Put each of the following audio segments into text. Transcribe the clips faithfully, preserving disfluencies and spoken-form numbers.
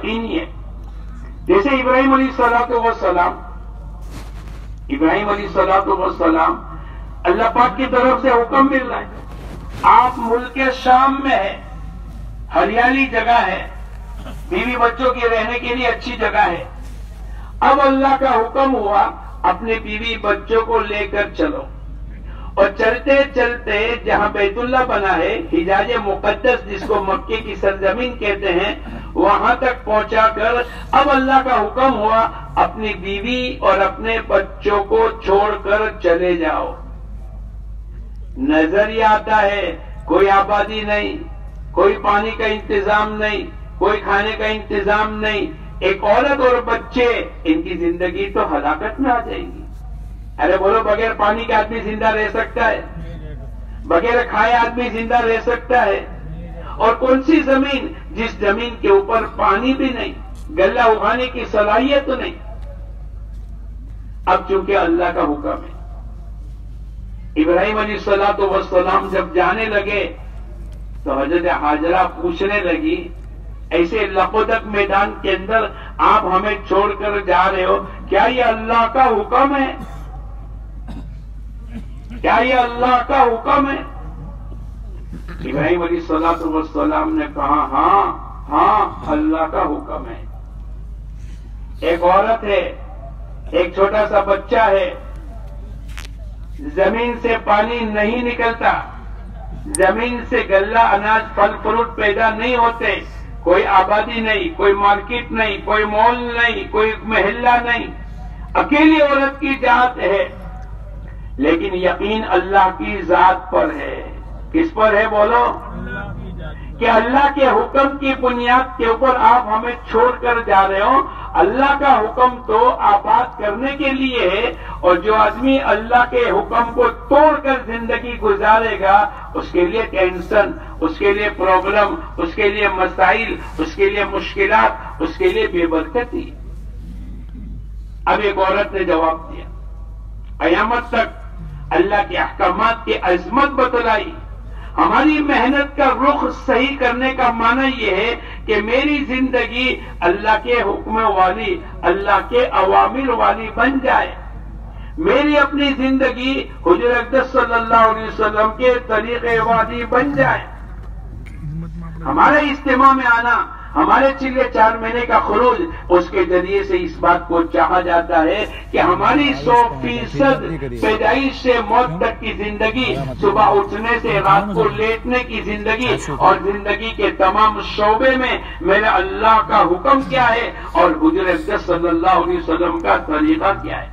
यकीनी है। जैसे इब्राहिम अलैहिस्सलातु वस्सलाम इब्राहिम अलैहिस्सलातु वस्सलाम अल्लाह पाक की तरफ से हुक्म मिल रहा है, आप मुल्क शाम में है, हरियाली जगह है, बीवी बच्चों के रहने के लिए अच्छी जगह है। अब अल्लाह का हुक्म हुआ अपने बीवी बच्चों को लेकर चलो, और चलते चलते जहां बैतुल्लाह बना है, हिजाज मुकद्दस जिसको मक्के की सरजमीन कहते हैं, वहां तक पहुंचाकर अब अल्लाह का हुक्म हुआ अपनी बीवी और अपने बच्चों को छोड़कर चले जाओ। नजर ही आता है कोई आबादी नहीं, कोई पानी का इंतजाम नहीं, कोई खाने का इंतजाम नहीं, एक औरत और बच्चे, इनकी जिंदगी तो हलाकत में आ जाएगी। अरे बोलो, बगैर पानी के आदमी जिंदा रह सकता है? बगैर खाए आदमी जिंदा रह सकता है? और कौन सी जमीन जिस जमीन के ऊपर पानी भी नहीं, गल्ला उगाने की सलाहियत तो नहीं। अब चूंकि अल्लाह का हुक्म है, इब्राहिम अलैहिस्सलातु वस्सलाम जब जाने लगे तो हजरत हाजरा पूछने लगी, ऐसे लकोदक मैदान के अंदर आप हमें छोड़कर जा रहे हो, क्या ये अल्लाह का हुक्म है? क्या ये अल्लाह का हुक्म है? इब्राहिम अलैहिस्सलातु वस्सलाम ने कहा, हाँ हाँ अल्लाह का हुक्म है। एक औरत है, एक छोटा सा बच्चा है, जमीन से पानी नहीं निकलता, जमीन से गल्ला अनाज फल फ्रूट पैदा नहीं होते, कोई आबादी नहीं, कोई मार्केट नहीं, कोई मॉल नहीं, कोई महल्ला नहीं, अकेली औरत की जात है, लेकिन यकीन अल्लाह की जात पर है। किस पर है बोलो? कि अल्लाह के हुक्म की बुनियाद के ऊपर आप हमें छोड़कर जा रहे हो। अल्लाह का हुक्म तो आबाद करने के लिए है, और जो आदमी अल्लाह के हुक्म को तोड़कर जिंदगी गुजारेगा, उसके लिए टेंशन, उसके लिए प्रॉब्लम, उसके लिए मसाइल, उसके लिए मुश्किलात, उसके लिए बेबरकती। अब एक औरत ने जवाब दिया, कयामत तक अल्लाह के अहकामात की अजमत बतलाई। हमारी मेहनत का रुख सही करने का माना यह है कि मेरी जिंदगी अल्लाह के हुक्म वाली, अल्लाह के अवामिर वाली बन जाए। मेरी अपनी जिंदगी हुजूर अक़दस सल्लल्लाहु अलैहि वसल्लम के तरीके वाली बन जाए। हमारे इज्तिमा में आना, हमारे चिल्ले चार महीने का खुरूज, उसके जरिए से इस बात को चाहा जाता है कि हमारी सौ फीसद पैदाइश से मौत तक की जिंदगी, सुबह उठने से रात को लेटने की जिंदगी, और जिंदगी के तमाम शोबे में मेरे अल्लाह का हुक्म क्या है और हुजूर अक़दस सल्लल्लाहु अलैहि वसल्लम का तरीका क्या है।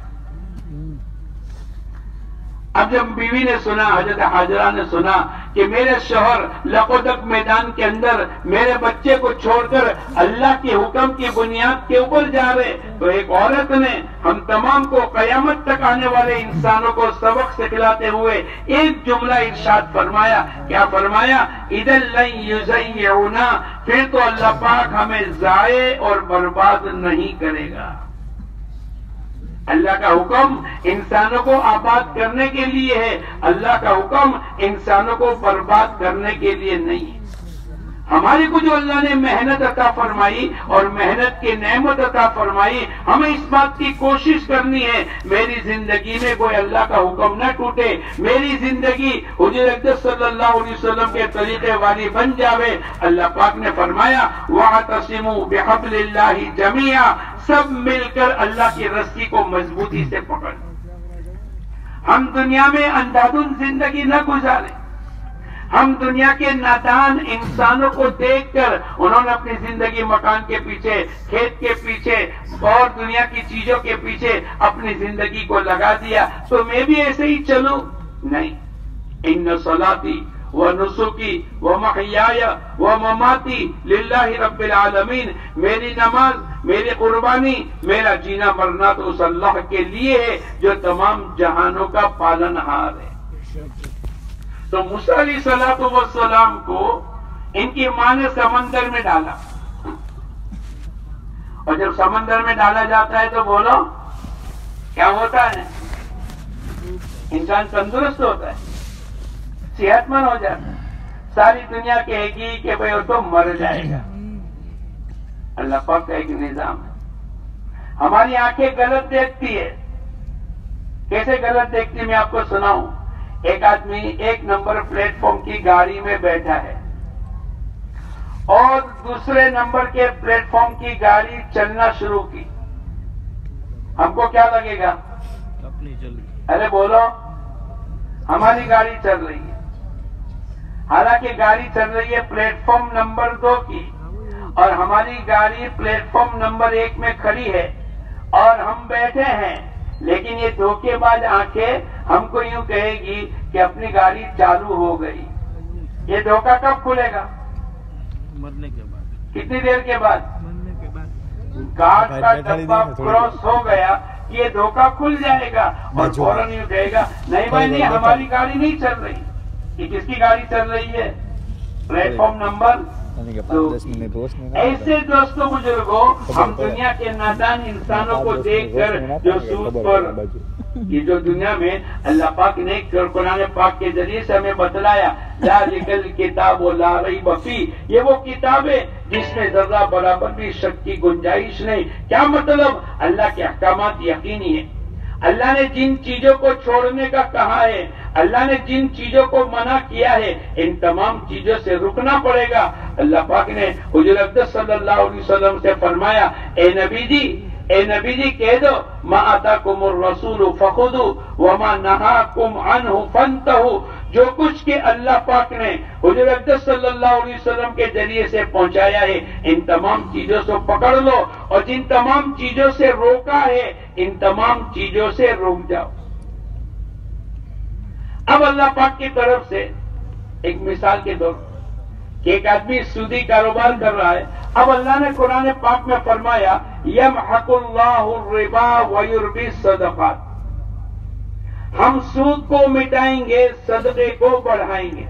अब जब बीवी ने सुना, हजरत हाजरा ने सुना कि मेरे शौहर लकोदक मैदान के अंदर मेरे बच्चे को छोड़कर अल्लाह के हुक्म की बुनियाद के ऊपर जा रहे, तो एक औरत ने हम तमाम को कयामत तक आने वाले इंसानों को सबक सिखलाते हुए एक जुमला इरशाद फरमाया। क्या फरमाया? इदल लन युज़य्यउना, फिर तो अल्लाह पाक हमें जाए और बर्बाद नहीं करेगा। अल्लाह का हुक्म इंसानों को आबाद करने के लिए है, अल्लाह का हुक्म इंसानों को बर्बाद करने के लिए नहीं है। हमारी को जो अल्लाह ने मेहनत अता फरमाई और मेहनत की नेमत अता फरमाई, हमें इस बात की कोशिश करनी है मेरी जिंदगी में कोई अल्लाह का हुक्म न टूटे, मेरी जिंदगी हुजूर अक़दस सल्लल्लाहु अलैहि वसल्लम के तरीके वाली बन जावे। अल्लाह पाक ने फरमाया, वअतसिमू बिहब्लिल्लाहि जमीआ, सब मिलकर अल्लाह की रस्सी को मजबूती से पकड़। हम दुनिया में अंधाधुन जिंदगी न गुजारें। हम दुनिया के नादान इंसानों को देखकर, उन्होंने अपनी जिंदगी मकान के पीछे, खेत के पीछे और दुनिया की चीजों के पीछे अपनी जिंदगी को लगा दिया, तो मैं भी ऐसे ही चलूं? नहीं। इन्न सलाती व नुसुकी व महयाय व ममाती लिल्लाहि रब्बिल आलमीन, मेरी नमाज, मेरी कुर्बानी, मेरा जीना मरना तो उस अल्लाह के लिए है जो तमाम जहानों का पालनहार है। तो मूसा अलैहिस्सलातु वस्सलाम को इनकी मां ने समंदर में डाला, और जब समंदर में डाला जाता है तो बोलो क्या होता है? इंसान तंदुरुस्त होता है, सेहतमंद हो जाता है। सारी दुनिया कहेगी कि भाई वो तो मर जाएगा, اللہ پاک کا ایک نظام ہے. ہماری آنکھیں غلط دیکھتی ہے. کیسے غلط دیکھتی میں آپ کو سناؤں. ایک آدمی ایک نمبر پلیٹ فارم کی گاڑی میں بیٹھا ہے اور دوسرے نمبر کے پلیٹ فارم کی گاڑی چلنا شروع کی. ہم کو کیا لگے گا؟ ارے بولو. ہماری گاڑی چل رہی ہے. حالانکہ گاڑی چل رہی ہے پلیٹ فارم نمبر دو کی اور ہماری گاڑی پلیٹ فارم نمبر ایک میں کھڑی ہے اور ہم بیٹھے ہیں. لیکن یہ دھوکے باز آنکھیں ہم کو یوں کہے گی کہ اپنی گاڑی چالو ہو گئی. یہ دھوکہ کب کھلے گا؟ مرنے کے بعد. کتنی دیر کے بعد؟ مرنے کے بعد. گارڈ کا ڈبہ کراس ہو گیا یہ دھوکہ کھل جائے گا اور فوراً یوں کہے گا نہیں بھائی نہیں ہماری گاڑی نہیں چل رہی. یہ کس کی گاڑی چل رہی ہے؟ Platform number. ایسے دوستوں بزرگوں ہم دنیا کے نادان انسانوں کو دیکھ کر جو سود پر یہ جو دنیا میں اللہ پاک نے قرآن پاک کے ذریعے سے ہمیں بتلایا ذالک الکتاب لا ریب فیہ، یہ وہ کتاب ہے جس میں ذرہ برابر بھی شک کی گنجائش نہیں. کیا مطلب؟ اللہ کے احکامات یقینی ہیں. اللہ نے جن چیزوں کو چھوڑنے کا کہا ہے، اللہ نے جن چیزوں کو منع کیا ہے، ان تمام چیزوں سے رکنا پڑے گا. اللہ پاک نے حضور اقدس صلی اللہ علیہ وسلم سے فرمایا اے نبی جی اے نبی جی کہہ دو ما آتاکم الرسول فخذوا وما نہاکم عنہ فانتہوا. جو کچھ کہ اللہ پاک نے حضور اقدس صلی اللہ علیہ وسلم کے ذریعے سے پہنچایا ہے ان تمام چیزوں سے پکڑ لو اور جن تمام چیزوں سے روکا ہے ان تمام چیزوں سے روک جاؤ. اب اللہ پاک کی طرف سے ایک مثال کے طور کہ ایک آدمی سودی کاروبار کر رہا ہے. اب اللہ نے قرآن پاک میں فرمایا یمحق اللہ الربا ویربی الصدقات، ہم سود کو مٹائیں گے صدقے کو بڑھائیں گے.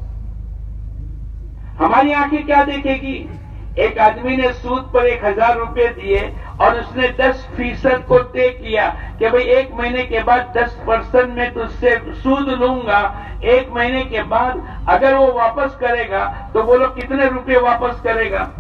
ہماری آنکھیں کیا دیکھے گی؟ ایک آدمی نے سود پر ایک ہزار روپے دیے اور اس نے دس فیصد کو طے کیا کہ بھئی ایک مہینے کے بعد دس پرسنٹ میں تجھ سے سود لوں گا. ایک مہینے کے بعد اگر وہ واپس کرے گا تو بولو کتنے روپے واپس کرے گا؟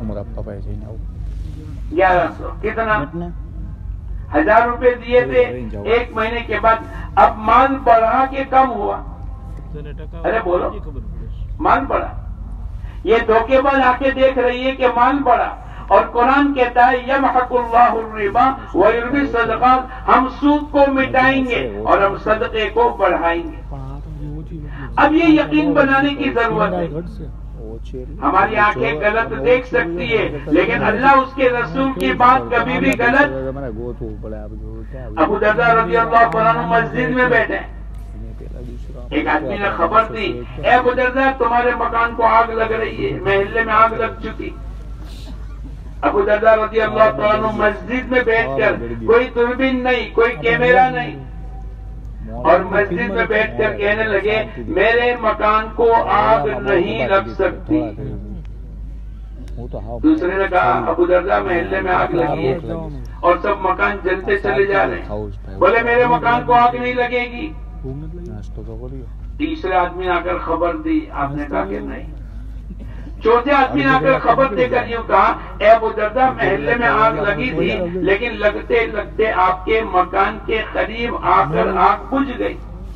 گیارہ سو. کتنا؟ ہزار روپے دیے تھے ایک مہینے کے بعد. اب مال بڑھا کے کم ہوا. ارے بولو مال بڑھا. یہ دھوکے باز آنکھیں دیکھ رہی ہے کہ مال بڑھا اور قرآن کہتا ہے یمحق اللہ الربا ویربی الصدقات، ہم سود کو مٹائیں گے اور ہم صدقے کو بڑھائیں گے. اب یہ یقین بنانے کی ضرورت ہے. ہماری آنکھیں غلط دیکھ سکتی ہے لیکن اللہ اس کے رسول کی بات کبھی بھی غلط. ابو درداء رضی اللہ عنہ مسجد میں بیٹھے، ایک آدمی نے خبر دی اے ابو درداء تمہارے مکان کو آگ لگ رہی ہے، محلے میں آگ لگ چکی. ابو درداء رضی اللہ عنہ مسجد میں بیٹھ کر، کوئی دوربین نہیں، کوئی کیمرہ نہیں، اور مسجد میں بیٹھ کر کہنے لگے میرے مکان کو آگ نہیں لگ سکتی. دوسرے نے کہا ابو درداء محلے میں آگ لگی ہے اور سب مکان جلتے چلے جا رہے ہیں. بولے میرے مکان کو آگ نہیں لگے گی. تیسرے آدمی نے آ کر خبر دی، آپ نے کہا کہ نہیں. چوتھے آدمی نے آ کر خبر دے کر یوں کہا اے ابو درداء محلے میں آگ لگی تھی لیکن لگتے لگتے آپ کے مکان کے قریب آ کر آگ بجھ گئی.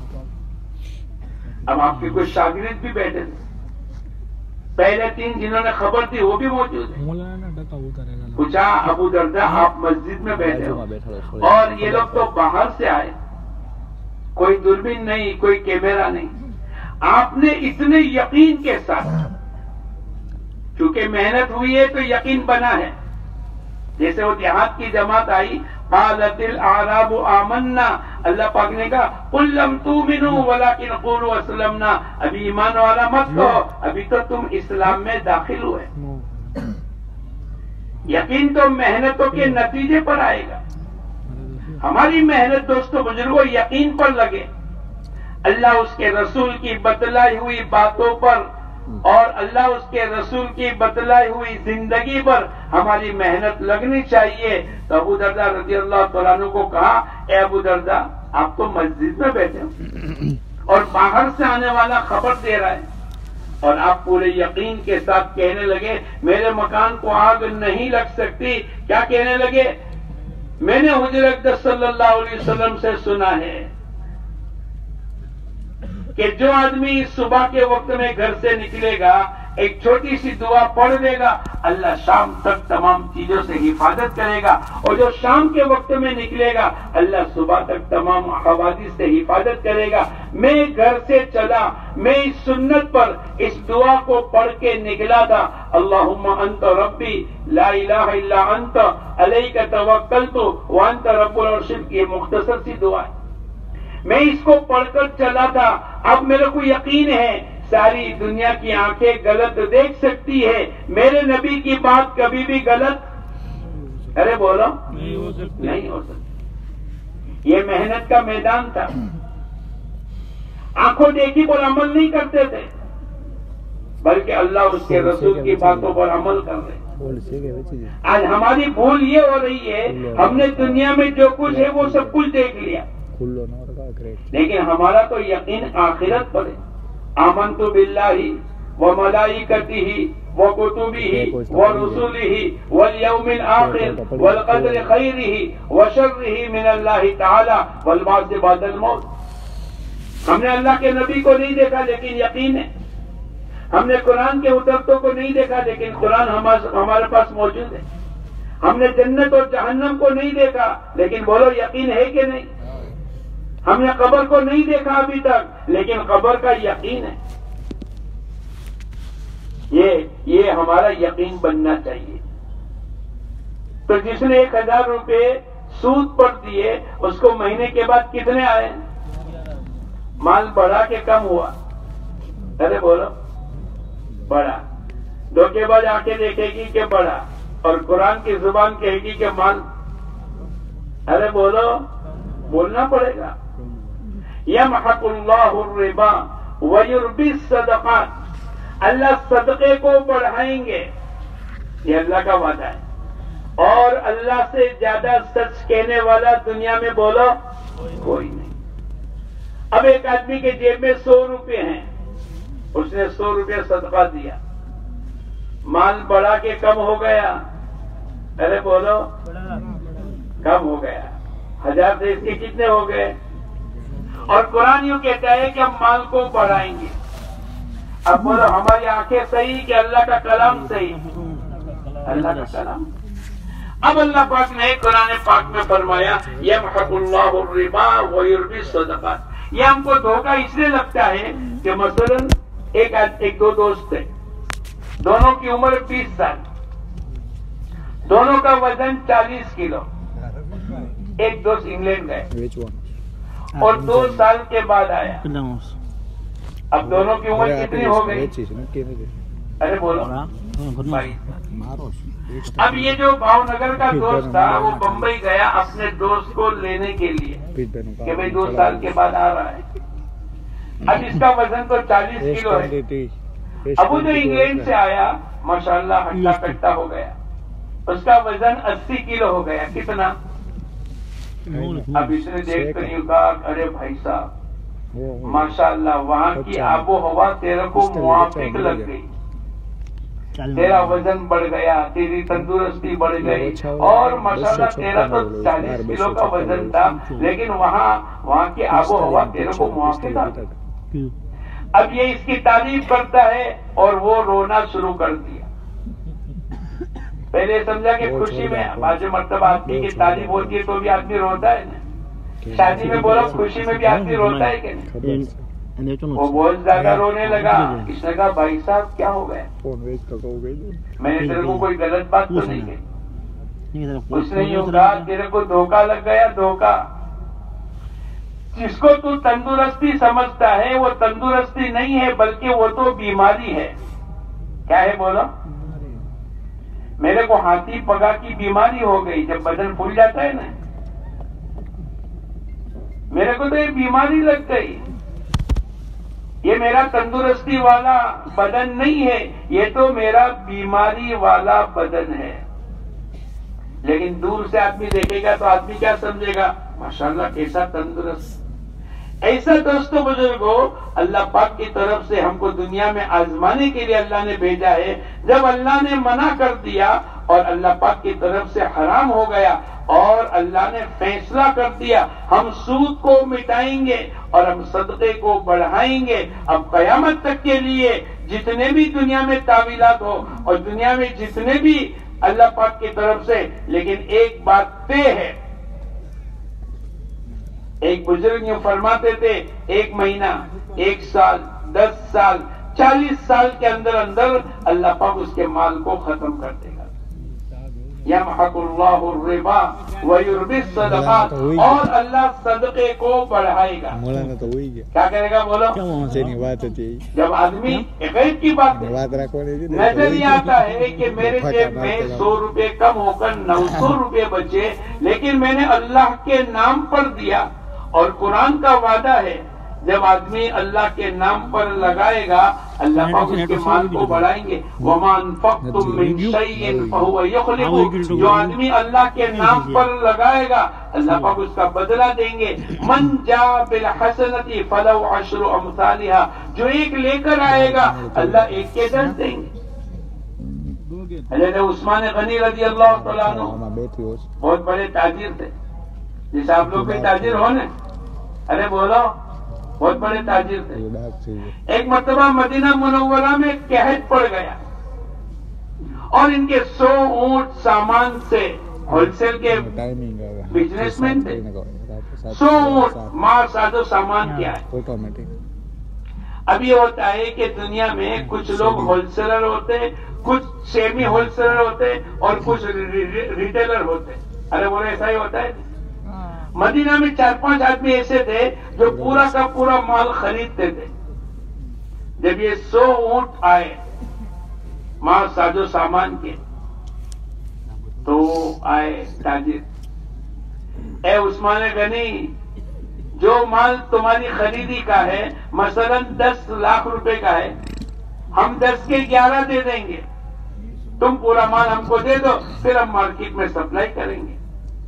اب آپ کے کچھ شاگرد بھی بیٹھے تھے، پہلے تین جنہوں نے خبر دی وہ بھی موجود ہیں. پوچھا ابو درداء آپ مسجد میں بیٹھے ہو اور یہ لوگ تو باہر سے آئے، کوئی دوربین نہیں، کوئی کیمرہ نہیں، آپ نے اتنے یقین کے ساتھ، چونکہ محنت ہوئی ہے تو یقین بنا ہے. جیسے وہ دیہات کی جماعت آئی قالت الاعراب آمنا، اللہ پاک نے کہا قل لم تؤمنوا ولکن قولوا اسلمنا، ابھی ایمان والا مت کہو، ابھی تو تم اسلام میں داخل ہوئے. یقین تو محنتوں کے نتیجے پر آئے گا. ہماری محنت دوستوں بزرگوں یقین پر لگے، اللہ اس کے رسول کی بتلائی ہوئی باتوں پر اور اللہ اس کے رسول کی بتلائی ہوئی زندگی پر ہماری محنت لگنی چاہیے. تو ابو درداء رضی اللہ تعالیٰ عنہ کو کہا اے ابو درداء آپ تو مسجد میں بیٹھے ہو اور باہر سے آنے والا خبر دے رہا ہے اور آپ پورے یقین کے ساتھ کہنے لگے میرے مکان کو آگ نہیں لگ سکتی. کیا کہنے لگے؟ میں نے حضور اقدس صلی اللہ علیہ وسلم سے سنا ہے کہ جو آدمی صبح کے وقت میں گھر سے نکلے گا ایک چھوٹی سی دعا پڑھ دے گا اللہ شام تک تمام چیزوں سے حفاظت کرے گا، اور جو شام کے وقت میں نکلے گا اللہ صبح تک تمام حوادث سے حفاظت کرے گا. میں گھر سے چلا، میں اس سنت پر اس دعا کو پڑھ کے نکلا تھا، اللہم انت ربی لا الہ الا انت علیک توکلت وانت رب العرش. یہ مختصر سی دعا ہے، میں اس کو پڑھ کر چلا تھا. اب میرے کو یقین ہے ساری دنیا کی آنکھیں غلط دیکھ سکتی ہے، میرے نبی کی بات کبھی بھی غلط ارے بولو نہیں ہو سکتی. نہیں ہو سکتی. یہ محنت کا میدان تھا، آنکھوں دیکھی پر عمل نہیں کرتے تھے، بلکہ اللہ اور اس کے رسول کی باتوں پر عمل کر رہے. آج ہماری بھول یہ ہو رہی ہے ہم نے دنیا میں جو کچھ ہے وہ سب کچھ دیکھ لیا، لیکن ہمارا تو یقین آخرت پر ہے. آمنت باللہ وملائکتہ وکتبہ ورسلہ والیوم الآخر والقدر خیرہ وشرہ من اللہ تعالی والبعث بعد الموت. ہم نے اللہ کے نبی کو نہیں دیکھا لیکن یقین ہے، ہم نے قرآن کے اترتوں کو نہیں دیکھا لیکن قرآن ہمارے پاس موجود ہے. ہم نے جنت اور جہنم کو نہیں دیکھا لیکن بولو یقین ہے کہ نہیں. ہم نے قبر کو نہیں دیکھا ابھی تک لیکن قبر کا یقین ہے. یہ یہ ہمارا یقین بننا چاہیے. تو جس نے ایک ہزار روپے سود پر دیے اس کو مہینے کے بعد کتنے آئے؟ مال بڑھا کہ کم ہوا؟ ارے بولو بڑھا. دھوکے باز آ کے دیکھے گی کہ بڑھا، اور قرآن کی زبان کہے گی کہ مال ارے بولو بولنا پڑے گا. یمحق اللہ الربا ویربی الصدقات. اللہ صدقے کو بڑھائیں گے، یہ اللہ کا وعدہ ہے. اور اللہ سے زیادہ سچ کہنے والا دنیا میں بولو کوئی نہیں. اب ایک آدمی کے جیب میں سو روپے ہیں، اس نے سو روپے صدقہ دیا، مال بڑھا کے کم ہو گیا؟ ارے بولو کم ہو گیا. ہزار سے اس کے کتنے ہو گئے؟ اور قرآن یوں کہتا ہے کہ ہم مال کو بڑھائیں گے. اب بولو ہماری آنکھیں صحیح کہ اللہ کا کلام صحیح؟ اللہ کا کلام. اب اللہ پاک نے قرآن پاک میں فرمایا یمحق اللہ الربا ویربی الصدقات. یہ ہم کو دھوکہ اس لیے لگتا ہے کہ مثلا ایک ایک دو دوست تھے، دونوں کی عمر بیس سال، دونوں کا وزن چالیس کلو. ایک دوست انگلینڈ گئے اور دو سال کے بعد آیا. اب دونوں کی عمر کتنی ہو گئی؟ ارے بولو. اب یہ جو بھاؤ نگر کا دوست تھا وہ بمبئی گیا اپنے دوست کو لینے کے لیے کہ بھائی دو سال کے بعد آ رہا ہے. اب اس کا وزن تو چالیس کلو ہے. اب وہ جو انگلینڈ سے آیا ماشاءاللہ ہٹا کٹا ہو گیا، اس کا وزن اسی کلو ہو گیا. کتنا؟ اب اس نے دیکھ کر یوں کہا ارے بھائی صاحب ماشاءاللہ وہاں کی آب و ہوا تیرے کو موافق لگ گئی، تیرا وزن بڑھ گیا، تیری تندرستی بڑھ گئی، اور ماشاءاللہ تیرا تو چالیس کلو کا وزن تھا لیکن وہاں وہاں کی آب و ہوا تیرے کو موافق آ گئی. اب یہ اس کی تعریف کرتا ہے اور وہ رونا شروع کر دیا. پہلے سمجھا کہ خوشی میں بعض مرتبہ آدمی کی تعریف ہوتی ہے تو بھی آدمی روتا ہے نا. شادی میں بولا خوشی میں بھی آدمی روتا ہے کہ نہیں؟ وہ بہت زیادہ رونے لگا. اس نے کہا بھائی صاحب کیا ہو گیا؟ میں نے تیرے کو کوئی غلط بات تو نہیں کہی. اس نے یوں کہا تیرے کو دھوکہ لگ گیا. دھوکہ جس کو تو تندرستی سمجھتا ہے وہ تندرستی نہیں ہے بلکہ وہ تو بیماری ہے. کیا ہے بولو؟ میرے کو ہاتھی پگا کی بیماری ہو گئی. جب بدن پھول جاتا ہے نا، میرے کو تو یہ بیماری لگ گئی. یہ میرا تندرستی والا بدن نہیں ہے، یہ تو میرا بیماری والا بدن ہے. لیکن دور سے آدمی دیکھے گا تو آدمی کیا سمجھے گا؟ ماشاءاللہ کیسا تندرست. ایسا دوستو بزرگوں اللہ پاک کی طرف سے ہم کو دنیا میں آزمانے کے لیے اللہ نے بھیجا ہے. جب اللہ نے منع کر دیا اور اللہ پاک کی طرف سے حرام ہو گیا اور اللہ نے فیصلہ کر دیا ہم سود کو مٹائیں گے اور ہم صدقے کو بڑھائیں گے. اب قیامت تک کے لیے جتنے بھی دنیا میں تعویلات ہو اور دنیا میں جتنے بھی اللہ پاک کی طرف سے، لیکن ایک بات طے ہے. ایک بزرگ یوں فرماتے تھے ایک مہینہ، ایک سال، دس سال، چالیس سال کے اندر اندر اللہ پاک اس کے مال کو ختم کر دے گا. یمحق اللہ الربا ویربی الصدقات، اور اللہ صدقے کو بڑھائے گا. مولانا تو وہی گیا کیا کرے گا بولو؟ کیا وہاں سے نہیں بات ہوتی جب آدمی غیب کی بات ہے، بات رکھو نظر یہ آتا ہے کہ میرے جیب میں سو روپے کم ہو کر نو سو روپے بچے، لیکن میں نے اللہ کے نام پر دیا. اور قرآن کا وعدہ ہے جب آدمی اللہ کے نام پر لگائے گا اللہ پاک اس کے مال کو بڑھائیں گے. وَمَا أَنفَقْتُم مِّن شَيْءٍ فَهُوَ يُخْلِفُهُ، جو آدمی اللہ کے نام پر لگائے گا اللہ پاک اس کا بدلہ دیں گے. مَن جَاءَ بِالْحَسَنَةِ فَلَهُ عَشْرُ أَمْثَالِهَا، جو ایک لے کر آئے گا اللہ ایک کے دس دیں گے. حضرت عثمان غنی رضی اللہ تعالیٰ عنہ بہت بڑے تاجر تھے، جیسے آپ لوگ بھی تاجر ہو نا، ارے بولو بہت بڑے تاجر تھے. ایک مرتبہ مدینہ منورہ میں قحط پڑ گیا اور ان کے سو اونٹ سامان سے ہول سیل کے بزنس مین تھے، سو اونٹ مال ساز و سامان کیا ہے. اب یہ ہوتا ہے کہ دنیا میں کچھ لوگ ہول سیلر ہوتے، کچھ سیمی ہول سیلر ہوتے اور کچھ ریٹیلر ہوتے. ارے بولے ایسا ہی ہوتا ہے. مدینہ میں چار پانچ آدمی ایسے تھے جو پورا کا پورا مال خریدتے تھے. جب یہ سو اونٹ آئے مال ساز و سامان کے تو آئے تاجر، اے عثمان غنی جو مال تمہاری خریدی کا ہے مثلا دس لاکھ روپے کا ہے، ہم دس کے گیارہ دے دیں گے، تم پورا مال ہم کو دے دو، پھر ہم مارکیٹ میں سپلائی کریں گے.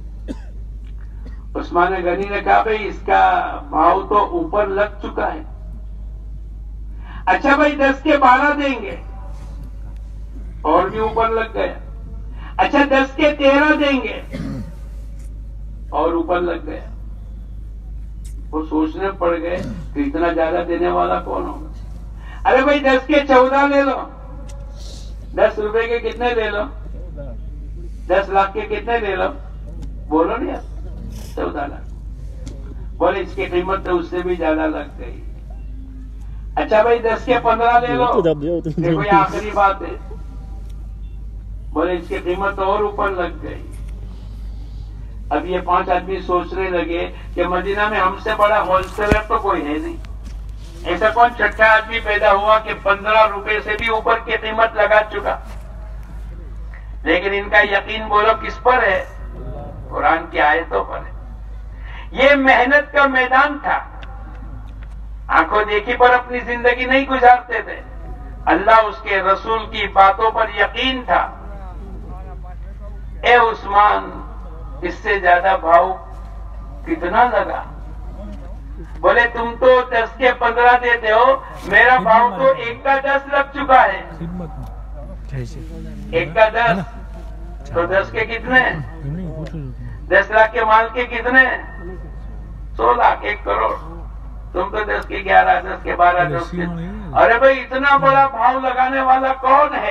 عثمان غنی نے کہا بھائی اس کا بھاؤ تو اوپر لگ چکا ہے. اچھا بھائی دس کے بارہ دیں گے، اور بھی اوپر لگ گیا. اچھا دس کے تیرہ دیں گے، اور اوپر لگ گیا. وہ سوچنے پڑ گئے کہ اتنا زیادہ دینے والا کون ہوگا. ارے بھائی دس کے چودہ لے لو، دس روپے کے کتنے لے لو، دس لاکھ کے کتنے لے لو، بولو نہیں آپ، چودہ لاکھ. بولے اس کی قیمت تو اس سے بھی زیادہ لگ گئی. اچھا بھائی دس کے پندرہ لے لو، دیکھو یہ آخری بات ہے. بولے اس کی قیمت اور اوپر لگ گئی. اب یہ پانچ آدمی سوچنے لگے کہ مدینہ میں ہم سے بڑا ہول سیلر تو کوئی ہے نہیں. ایسا کون چھٹا آدمی پیدا ہوا کہ پندرہ روپے سے بھی اوپر کی قیمت لگا چکا. لیکن ان کا یقین بولو کس پر ہے؟ قرآن کی آیتوں پر ہے. یہ محنت کا میدان تھا، آنکھوں دیکھی پر اپنی زندگی نہیں گزارتے تھے. اللہ اس کے رسول کی باتوں پر یقین تھا. اے عثمان اس سے زیادہ بھاؤ کتنا لگا؟ بولے تم تو دس کے پندرہ دیتے ہو، میرا بھاؤ تو ایک کا دس لگ چکا ہے. ایک کا دس تو دس کے کتنے؟ دس لاکھ کے مال کے کتنے؟ سو لاکھ، ایک کروڑ. تم تو دس کے گیارہ، دس کے بارہ، دس کے. ارے بھائی اتنا بڑا بھاؤ لگانے والا کون ہے؟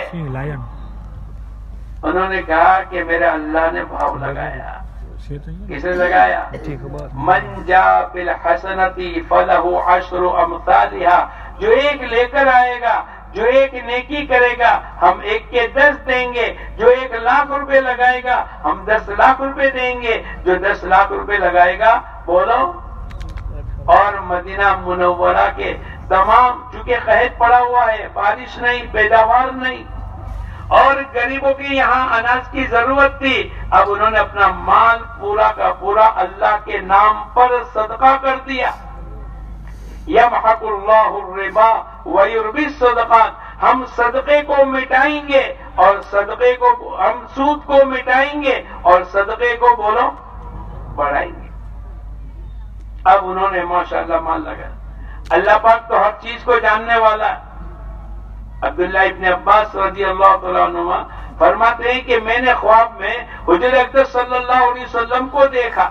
انہوں نے کہا کہ میرے اللہ نے بھاؤ لگایا. کس نے لگایا؟ من جاء بالحسنتی فلہ عشر امثالہا، جو ایک لے کر آئے گا، جو ایک نیکی کرے گا ہم ایک کے دس دیں گے. جو ایک لاکھ روپے لگائے گا ہم دس لاکھ روپے دیں گے. جو دس لاکھ روپے لگائے گا بولو. اور مدینہ منورہ کے تمام، چونکہ قحط پڑا ہوا ہے، بارش نہیں، پیداوار نہیں، اور غریبوں کی یہاں اناج کی ضرورت تھی. اب انہوں نے اپنا مال پورا کا پورا اللہ کے نام پر صدقہ کر دیا. یمحق اللہ الربا ویربی الصدقات، ہم صدقے کو مٹائیں گے اور صدقے کو ہم سود کو مٹائیں گے اور صدقے کو بولو بڑھائیں گے. اب انہوں نے ماشاءاللہ مان لگا. اللہ پاک تو ہر چیز کو جاننے والا ہے. عبداللہ ابن عباس رضی اللہ تعالیٰ عنہما فرماتے ہیں کہ میں نے خواب میں حضور اقدس صلی اللہ علیہ وسلم کو دیکھا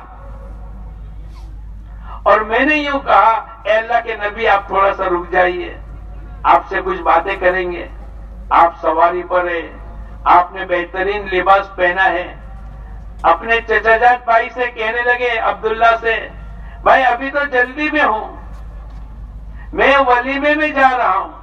اور میں نے یوں کہا اے اللہ کے نبی آپ تھوڑا سا رک جائیے, آپ سے کچھ باتیں کریں گے. آپ سواری پر ہیں, آپ نے بہترین لباس پہنا ہے. اپنے چچا جان بھائی سے کہنے لگے عبداللہ سے, بھائی ابھی تو جلدی میں ہوں, میں ولیمے میں جا رہا ہوں.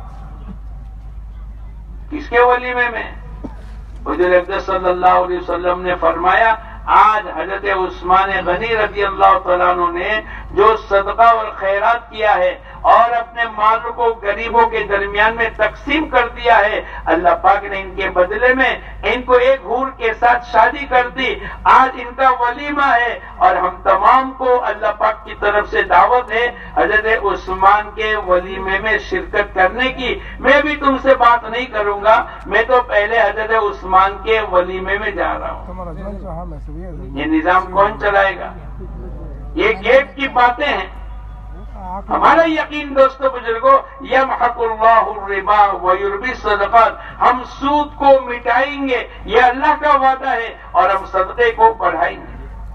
کس کے ولیمے میں؟ حضور اقدس صلی اللہ علیہ وسلم نے فرمایا آج حضرت عثمان غنی رضی اللہ تعالیٰ عنہ نے جو صدقہ اور خیرات کیا ہے اور اپنے مال کو غریبوں کے درمیان میں تقسیم کر دیا ہے, اللہ پاک نے ان کے بدلے میں ان کو ایک حور کے ساتھ شادی کر دی. آج ان کا ولیمہ ہے اور ہم تمام کو اللہ پاک کی طرف سے دعوت ہے حضرت عثمان کے ولیمے میں شرکت کرنے کی. میں بھی تم سے بات نہیں کروں گا, میں تو پہلے حضرت عثمان کے ولیمے میں جا رہا ہوں. یہ نظام کون چلائے گا؟ یہ گیپ کی باتیں ہیں. ہمارا یقین دوستو بزرگوں, یمحق اللہ الربا ویربی الصدقات, ہم سود کو مٹائیں گے, یہ اللہ کا وعدہ ہے, اور ہم صدقے کو بڑھائیں گے.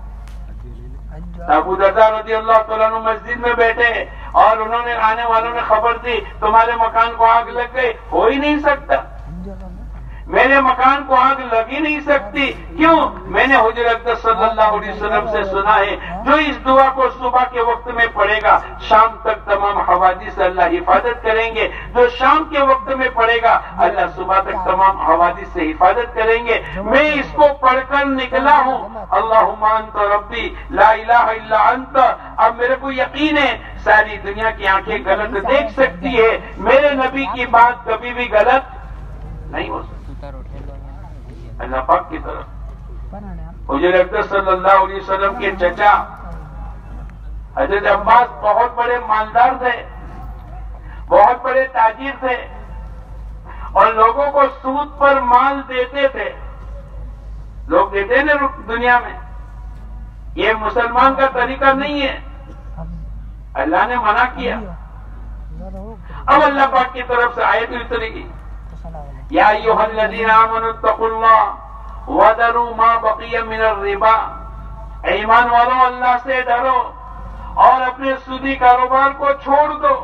ابو درداء رضی اللہ تعالیٰ عنہ مسجد میں بیٹھے اور انہوں نے آنے والوں نے خبر دی تمہارے مکان کو آگ لگ گئی. ہو ہی نہیں سکتا, میرے مکان کو آگ لگ ہی نہیں سکتی. کیوں؟ میں نے حضور اقدس صلی اللہ علیہ وسلم سے سنا ہے جو اس دعا کو صبح کے وقت میں پڑھے گا شام تک تمام حوادث سے اللہ حفاظت کریں گے. جو شام کے وقت میں پڑھے گا اللہ صبح تک تمام حوادث سے حفاظت کریں گے. میں اس کو پڑھ کر نکلا ہوں, اللہم انت ربی لا الہ الا انت. اب میرے کو یقین ہے ساری دنیا کی آنکھیں غلط دیکھ سکتی ہے, میرے نبی کی بات کبھی بھی غلط نہیں ہو سکتی. اللہ پاک کی طرف حضور اقدس صلی اللہ علیہ وسلم کے چچا حضرت عباس بہت بڑے مالدار تھے, بہت بڑے تاجر تھے, اور لوگوں کو سود پر مال دیتے تھے. لوگ دیتے ہیں نا دنیا میں, یہ مسلمان کا طریقہ نہیں ہے, اللہ نے منع کیا. اب اللہ پاک کی طرف سے آیت اترے گی یا ایھا الذین آمنوا اتقوا اللہ وذروا ما بقی من الربا. ایمان والوں اللہ سے ڈرو اور اپنے سودی کاروبار کو چھوڑ دو.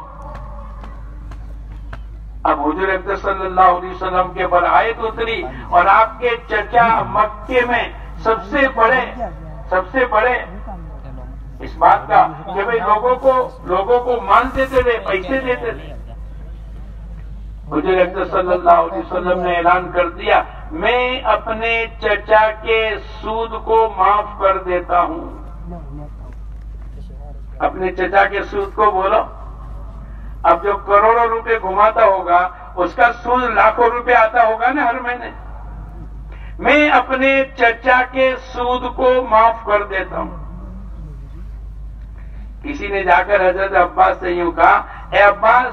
اب حضور اقدس صلی اللہ علیہ وسلم کے پر آیت اتری اور آپ کے چچا مکے میں سب سے بڑے سب سے بڑے اس بات کا کہ بھئی لوگوں کو لوگوں کو مان دیتے تھے, پیسے دیتے تھے. حضور اقدس صلی اللہ علیہ وسلم نے اعلان کر دیا میں اپنے چچا کے سود کو معاف کر دیتا ہوں. اپنے چچا کے سود کو بولو, اب جو کروڑوں روپے گھماتا ہوگا اس کا سود لاکھوں روپے آتا ہوگا نا ہر مہینے. میں اپنے چچا کے سود کو معاف کر دیتا ہوں. کسی نے جا کر حضرت عباس سے یوں کہا اے عباس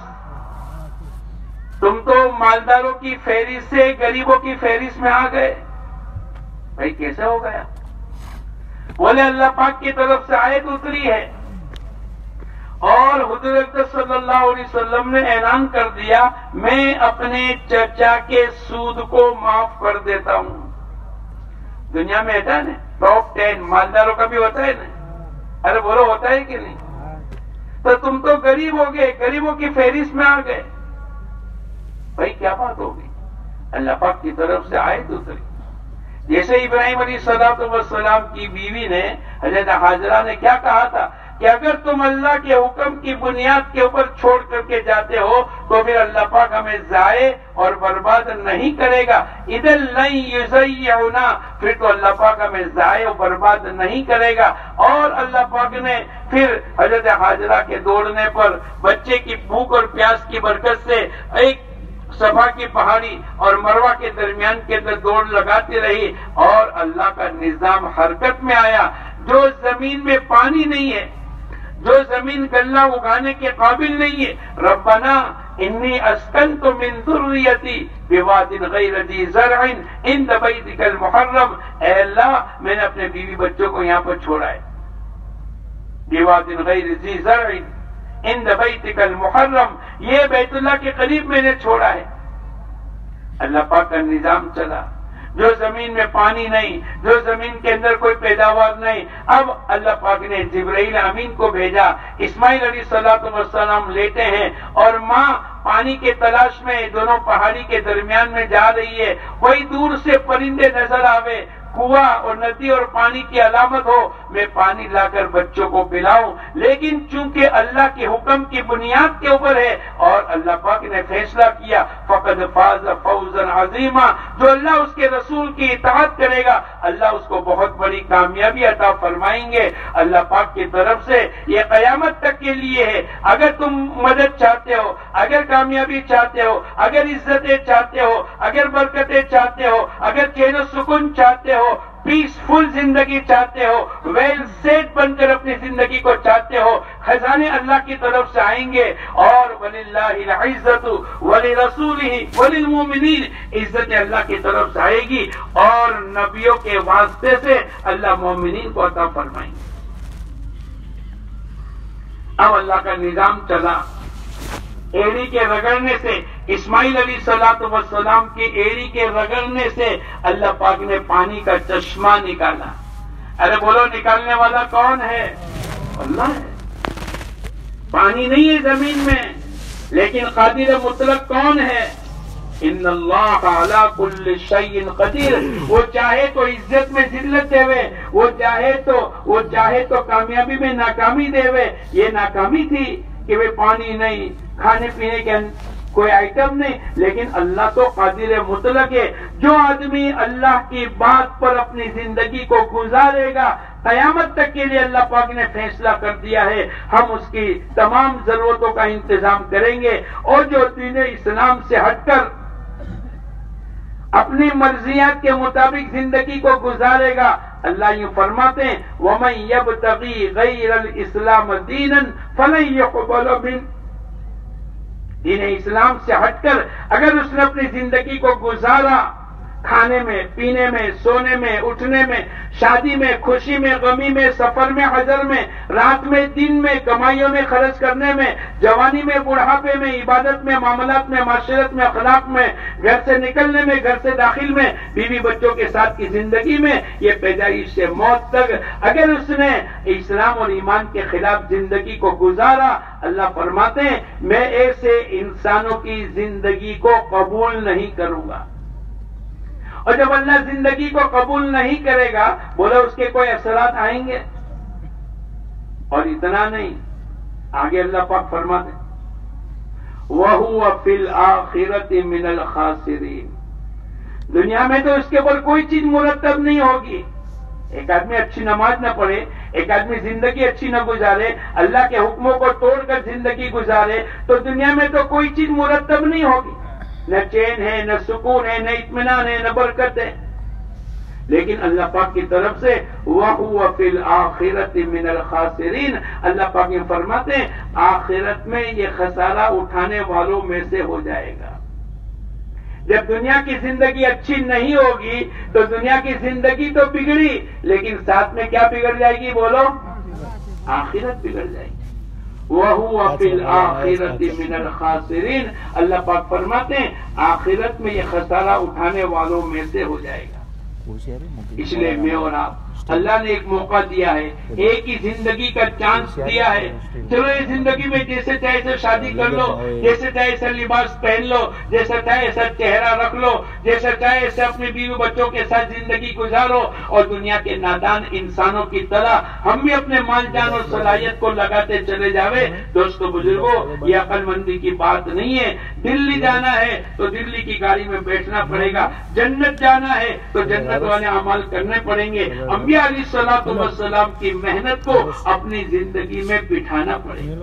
تم تو مالداروں کی فہرست سے غریبوں کی فہرست میں آ گئے. بھائی کیسے ہو گیا؟ بولے اللہ پاک کی طرف سے آیت اتری ہے اور حضور اقدس صلی اللہ علیہ وسلم نے اعلان کر دیا میں اپنے چچا کے سود کو معاف کر دیتا ہوں. دنیا میں ہے نا ٹاپ ٹین مالداروں کا بھی ہوتا ہے نا, ارے بولو ہوتا ہے کہ نہیں؟ تو تم تو غریب ہو گئے, غریبوں کی فہرست میں آ گئے. بھائی کیا بات ہوگی؟ اللہ پاک کی طرف سے آیت اتری. جیسے ابراہیم علیہ الصلوۃ والسلام کی بیوی نے حضرت حاجرہ نے کیا کہا تھا کہ اگر تم اللہ کے حکم کی بنیاد کے اوپر چھوڑ کر کے جاتے ہو تو پھر اللہ پاک ہمیں ضائع اور برباد نہیں کرے گا. اذا لن یضیعنا, پھر تو اللہ پاک ہمیں ضائع اور برباد نہیں کرے گا. اور اللہ پاک نے پھر حضرت حاجرہ کے دوڑنے پر بچے کی بھوک اور پیاس کی برکت سے ایک صفا کی پہاڑی اور مروہ کے درمیان کے اندر دوڑ لگاتی رہی اور اللہ کا نظام حرکت میں آیا. جو زمین میں پانی نہیں ہے, جو زمین غلہ اگانے کے قابل نہیں ہے, ربنا انی اسکنت من ذریتی بواد غیر ذی زرع عند بیتک المحرم, اے اللہ میں نے اپنے بیوی بچوں کو یہاں پر چھوڑا ہے. بواد غیر ذی زرع عند بیتک المحرم، یہ بیت اللہ کے قریب میں نے چھوڑا ہے۔ اللہ پاک کا نظام چلا، جو زمین میں پانی نہیں، جو زمین کے اندر کوئی پیداوار نہیں، اب اللہ پاک نے جبرائیل امین کو بھیجا۔ اسماعیل علیہ الصلوۃ والسلام لیٹے ہیں اور ماں پانی کے تلاش میں دونوں پہاڑی کے درمیان میں جا رہی ہے، وہی دور سے پرندے نظر آوے، کنواں اور ندی اور پانی کی علامت ہو، میں پانی لا کر بچوں کو پلاؤں، لیکن چونکہ اللہ کے حکم کی بنیاد کے اوپر ہے اور اللہ پاک نے فیصلہ کیا، فقد فاز فوزا عظیما، جو اللہ اس کے رسول کی اطاعت کرے گا اللہ اس کو بہت بڑی کامیابی عطا فرمائیں گے۔ اللہ پاک کی طرف سے یہ قیامت تک کے لیے ہے۔ اگر تم مدد چاہتے ہو، اگر کامیابی چاہتے ہو، اگر عزتیں چاہتے ہو، اگر برکتیں چاہتے ہو، اگر چین و سکون چاہتے ہو، پیسفل زندگی چاہتے ہو، ویل سیٹ بن کر اپنی زندگی کو چاہتے ہو، خزانے اللہ کی طرف سے آئیں گے، اور وَلِلَّهِ الْعِزَّةُ وَلِرَسُولِهِ وَلِلْمُؤْمِنِينَ، عزت اللہ کی طرف سے آئے گی اور نبیوں کے واسطے سے اللہ مومنین کو عطا فرمائیں گے۔ اب اللہ کا نظام چلا، ایڑی کے رگڑنے سے، اسماعیل علیہ الصلوۃ والسلام کی ایڑی کے رگڑنے سے اللہ پاک نے پانی کا چشمہ نکالا۔ ارے بولو نکالنے والا کون ہے؟ اللہ ہے۔ پانی نہیں ہے زمین میں، لیکن قادر مطلق کون ہے؟ ان اللہ علی کل شیء قدیر، وہ چاہے تو عزت میں ذلت دے وے، وہ چاہے تو وہ چاہے تو کامیابی میں ناکامی دے وے۔ یہ ناکامی تھی کہ وہ پانی نہیں، کھانے پینے کے کوئی آئٹم نہیں، لیکن اللہ تو قادر مطلق ہے۔ جو آدمی اللہ کی بات پر اپنی زندگی کو گزارے گا، قیامت تک کے لیے اللہ پاک نے فیصلہ کر دیا ہے ہم اس کی تمام ضرورتوں کا انتظام کریں گے، اور جو دین اسلام سے ہٹ کر اپنی مرضیات کے مطابق زندگی کو گزارے گا، اللہ یوں فرماتے ہیں وَمَن يَبْتَغِي غَيْرَ الْإِسْلَامَ دِينًا فَلَن يُقْبَلَ مِنْهُ، دین اسلام سے ہٹ کر اگر اس نے اپنی زندگی کو گزارا، کھانے میں، پینے میں، سونے میں، اٹھنے میں، شادی میں، خوشی میں، غمی میں، سفر میں، حضر میں، رات میں، دن میں، کمائیوں میں خرچ کرنے میں، جوانی میں، بڑھاپے میں، عبادت میں، معاملات میں، معاشرت میں، اخلاق میں، گھر سے نکلنے میں، گھر سے داخل میں، بیوی بچوں کے ساتھ کی زندگی میں، یہ پیدائش سے موت تک اگر اس نے اسلام اور ایمان کے خلاف زندگی کو گزارا، اللہ فرماتے ہیں میں ایسے انسانوں کی زندگی کو قبول نہیں کروں گا۔ اور جب اللہ زندگی کو قبول نہیں کرے گا، بولے اس کے کوئی اثرات آئیں گے؟ اور اتنا نہیں، آگے اللہ پاک فرماتے وَهُوَ فِي الْآخِرَةِ مِنَ الْخَاسِرِينَ، دنیا میں تو اس کے اوپر کوئی چیز مرتب نہیں ہوگی۔ ایک آدمی اچھی نماز نہ پڑھے، ایک آدمی زندگی اچھی نہ گزارے، اللہ کے حکموں کو توڑ کر زندگی گزارے، تو دنیا میں تو کوئی چیز مرتب نہیں ہوگی، نہ چین ہے، نہ سکون ہے، نہ اطمینان ہے، نہ برکت ہے۔ لیکن اللہ پاک کی طرف سے وَهُوَ فِي الْآخِرَةِ مِنَ الْخَاسِرِينَ، اللہ پاک یہ فرماتے ہیں آخرت میں یہ خسارہ اٹھانے والوں میں سے ہو جائے گا۔ جب دنیا کی زندگی اچھی نہیں ہوگی تو دنیا کی زندگی تو بگڑی، لیکن ساتھ میں کیا بگڑ جائے گی؟ بولو، آخرت بگڑ جائے گی۔ وَهُوَ فِي الْآخِرَةِ مِنَ الْخَاسِرِينَ، اللہ پاک فرماتے ہیں آخرت میں یہ خسارہ اٹھانے والوں میں سے ہو جائے گا۔ اس لیے میں اور آپ، اللہ نے ایک موقع دیا ہے، ایک ہی زندگی کا چانس دیا ہے، چلو یہ زندگی میں جیسے چاہے ایسے شادی کر لو، جیسے چاہے ایسا لباس پہن لو، جیسا چاہے ایسا چہرہ رکھ لو، جیسا چاہے ایسے اپنے بیوی بچوں کے ساتھ زندگی گزارو، اور دنیا کے نادان انسانوں کی طرح ہم بھی اپنے مال جان اور صلاحیت کو لگاتے چلے جاوے۔ دوستو بزرگوں، یہ عقل مندی کی بات نہیں ہے۔ دلی جانا ہے تو دلی کی گاڑی میں بیٹھنا پڑے گا، جنت جانا ہے تو جنت والے اعمال کرنے پڑیں گے، انبیاء علیہ الصلوۃ والسلام کی محنت کو اپنی زندگی میں بٹھانا پڑے گا۔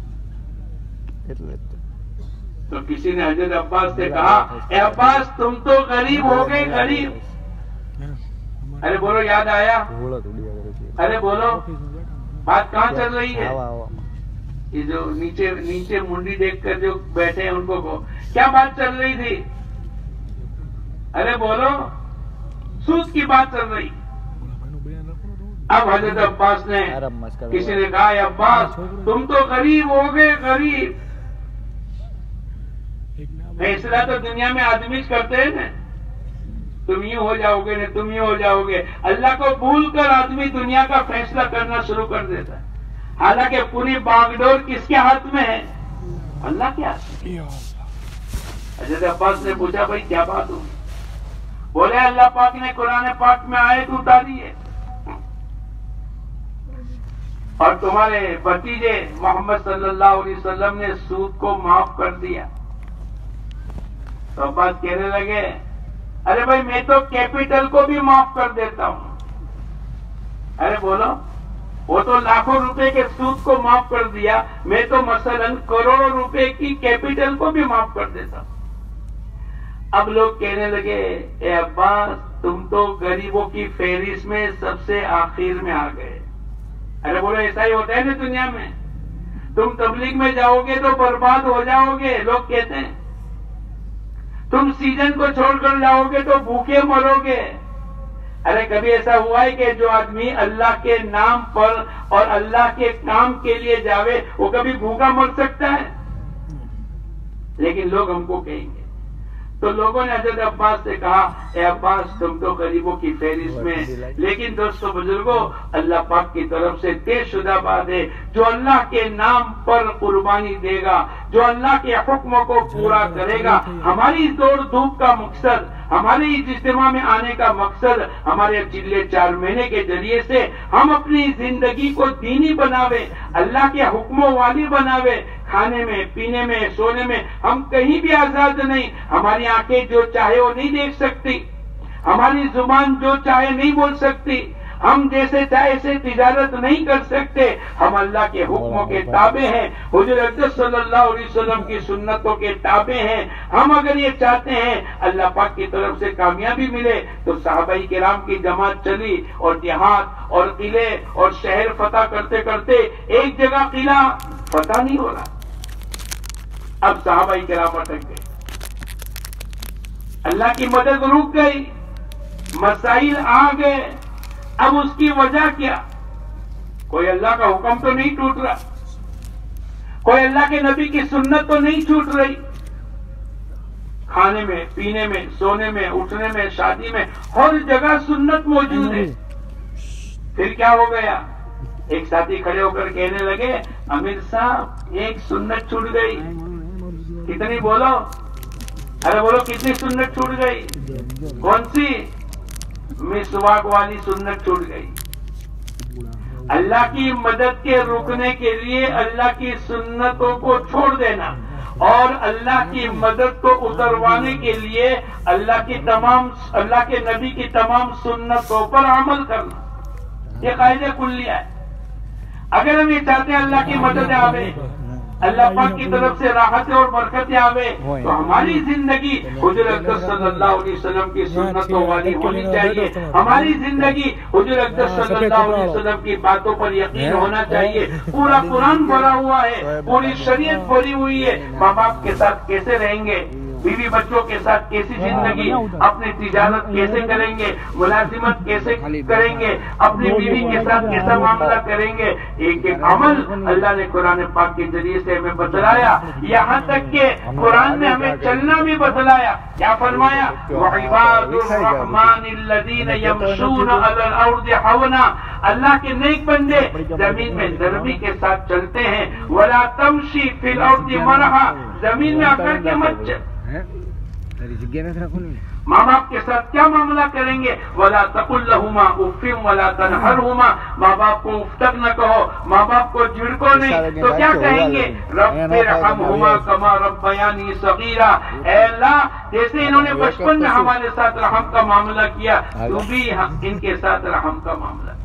تو کسی نے حضرت عباس سے کہا اے عباس تم تو غریب ہو گئے، غریب۔ ارے بولو یاد آیا؟ ارے بولو بات کہاں چل رہی ہے؟ یہ جو نیچے نیچے منڈی دیکھ کر جو بیٹھے ہیں ان کو کیا بات چل رہی تھی؟ ارے بولو، سود کی بات چل رہی۔ اب حضرت عباس نے کسی نے کہا اے عباس تم تو غریب ہو گئے، غریب فیصلہ تو دنیا میں آدمی کرتے ہیں نا، تم یوں ہو جاؤ گے، تم یوں ہو جاؤ گے، اللہ کو بھول کر آدمی دنیا کا فیصلہ کرنا شروع کر دیتا ہے، حالانکہ پوری باغ ڈور کس کے ہاتھ میں ہے؟ اللہ کے ہاتھ میں۔ حضرت عباس نے پوچھا بھائی کیا بات ہوئی؟ بولے اللہ پاک نے قرآن پاک میں آیت اتاری ہے اور تمہارے بھتیجے محمد صلی اللہ علیہ وسلم نے سود کو معاف کر دیا۔ تو عباس کہنے لگے ارے بھائی میں تو کیپٹل کو بھی معاف کر دیتا ہوں۔ ارے بولو وہ تو لاکھوں روپے کے سود کو معاف کر دیا، میں تو مثلا کروڑوں روپے کی کیپٹل کو بھی معاف کر دیتا ہوں۔ اب لوگ کہنے لگے اے عباس تم تو غریبوں کی فہرست میں سب سے آخر میں آ گئے۔ ارے بولو ایسا ہی ہوتا ہے نا دنیا میں، تم تبلیغ میں جاؤ گے تو برباد ہو جاؤ گے، لوگ کہتے ہیں تم سیزن کو چھوڑ کر جاؤ گے تو بھوکے مرو گے۔ ارے کبھی ایسا ہوا ہے کہ جو آدمی اللہ کے نام پر اور اللہ کے کام کے لیے جاوے وہ کبھی بھوکا مر سکتا ہے؟ لیکن لوگ ہم کو کہیں گے۔ تو لوگوں نے حضرت عباس سے کہا اے عباس تم تو غریبوں کی فہرست میں، لیکن دوستو بزرگوں اللہ پاک کی طرف سے طے شدہ بات ہے جو اللہ کے نام پر قربانی دے گا، جو اللہ کے حکموں کو پورا کرے گا، ہماری دوڑ دھوپ کا مقصد، ہمارے اس اجتماع میں آنے کا مقصد، ہمارے چلے چار مہینے کے ذریعے سے ہم اپنی زندگی کو دینی بناوے، اللہ کے حکموں والی بناوے، کھانے میں پینے میں سونے میں ہم کہیں بھی آزاد نہیں، ہماری آنکھیں جو چاہے وہ نہیں دیکھ سکتی، ہماری زبان جو چاہے نہیں بول سکتی، ہم جیسے چاہے ایسے تجارت نہیں کر سکتے، ہم اللہ کے حکموں کے تابع ہیں، حضور اقدس صلی اللہ علیہ وسلم کی سنتوں کے تابع ہیں۔ ہم اگر یہ چاہتے ہیں اللہ پاک کی طرف سے کامیابی ملے تو صحابہ کرام کی جماعت چلی اور دیہات اور قلعے اور شہر فتح کرتے کرتے ایک جگہ قلعہ فتح نہیں ہو رہا، اب صحابہ کرام اٹک گئے، اللہ کی مدد رک گئی، مسائل آ گئے۔ اب اس کی وجہ کیا؟ کوئی اللہ کا حکم تو نہیں ٹوٹ رہا، کوئی اللہ کے نبی کی سنت تو نہیں چھوٹ رہی، کھانے میں پینے میں سونے میں اٹھنے میں شادی میں ہر جگہ سنت موجود ہے۔ پھر کیا ہو گیا؟ ایک ساتھی کھڑے ہو کر کہنے لگے امیر صاحب ایک سنت چھوٹ گئی۔ کتنی بولو؟ ارے بولو کتنی سنت چھوٹ گئی؟ کون سی؟ مسواک والی سنت چھوٹ گئی۔ اللہ کی مدد کے رکنے کے لیے اللہ کی سنتوں کو چھوڑ دینا اور اللہ کی مدد کو اتروانے کے لیے اللہ کی تمام اللہ کے نبی کی تمام سنتوں پر عمل کرنا، یہ قاعدہ کلیہ ہے۔ اگر ہم یہ چاہتے ہیں اللہ کی مدد آوے، اللہ پاک کی طرف سے راحتیں اور برکتیں آوے تو ہماری زندگی حضور اقدس صلی اللہ علیہ وسلم کی سنتوں والی ہونی چاہیے، ہماری زندگی حضور اقدس صلی اللہ علیہ وسلم کی باتوں پر یقین ہونا چاہیے۔ پورا قرآن بھرا ہوا ہے، پوری شریعت بھری ہوئی ہے۔ ماں باپ کے ساتھ کیسے رہیں گے، بیوی بچوں کے ساتھ کیسی زندگی، اپنی تجارت کیسے کریں گے، ملازمت کیسے کریں گے، اپنی بیوی کے ساتھ کیسا معاملہ کریں گے، ایک ایک عمل اللہ نے قرآن پاک کے ذریعے سے ہمیں بتلایا، یہاں تک کہ قرآن نے ہمیں چلنا بھی بتلایا۔ کیا فرمایا؟ وَعِبَادُ الرَّحْمَنِ الَّذِينَ يَمْشُونَ عَلَى الْأَرْضِ حَوْنًا، اللہ کے نیک بندے زمین میں نرمی کے ساتھ چلتے ہیں۔ وَلَا تَمْشِي فِي الْأَرْضِ مَرَحًا، زمین میں اکڑ کے مت چل۔ ماں باپ کے ساتھ کیا معاملہ کریں گے؟ وَلَا تَقُلْ لَهُمَا أُفٍّ وَلَا تَنْهَرْهُمَا، ماں باپ کو اف تک نہ کہو، ماں باپ کو جھڑکو نہیں، تو کیا کہیں گے؟ رَبِّ ارْحَمْهُمَا كَمَا رَبَّيَانِي صَغِيرًا، اے اللہ جیسے انہوں نے بچپن میں ہمارے ساتھ رحم کا معاملہ کیا تو بھی ان کے ساتھ رحم کا معاملہ۔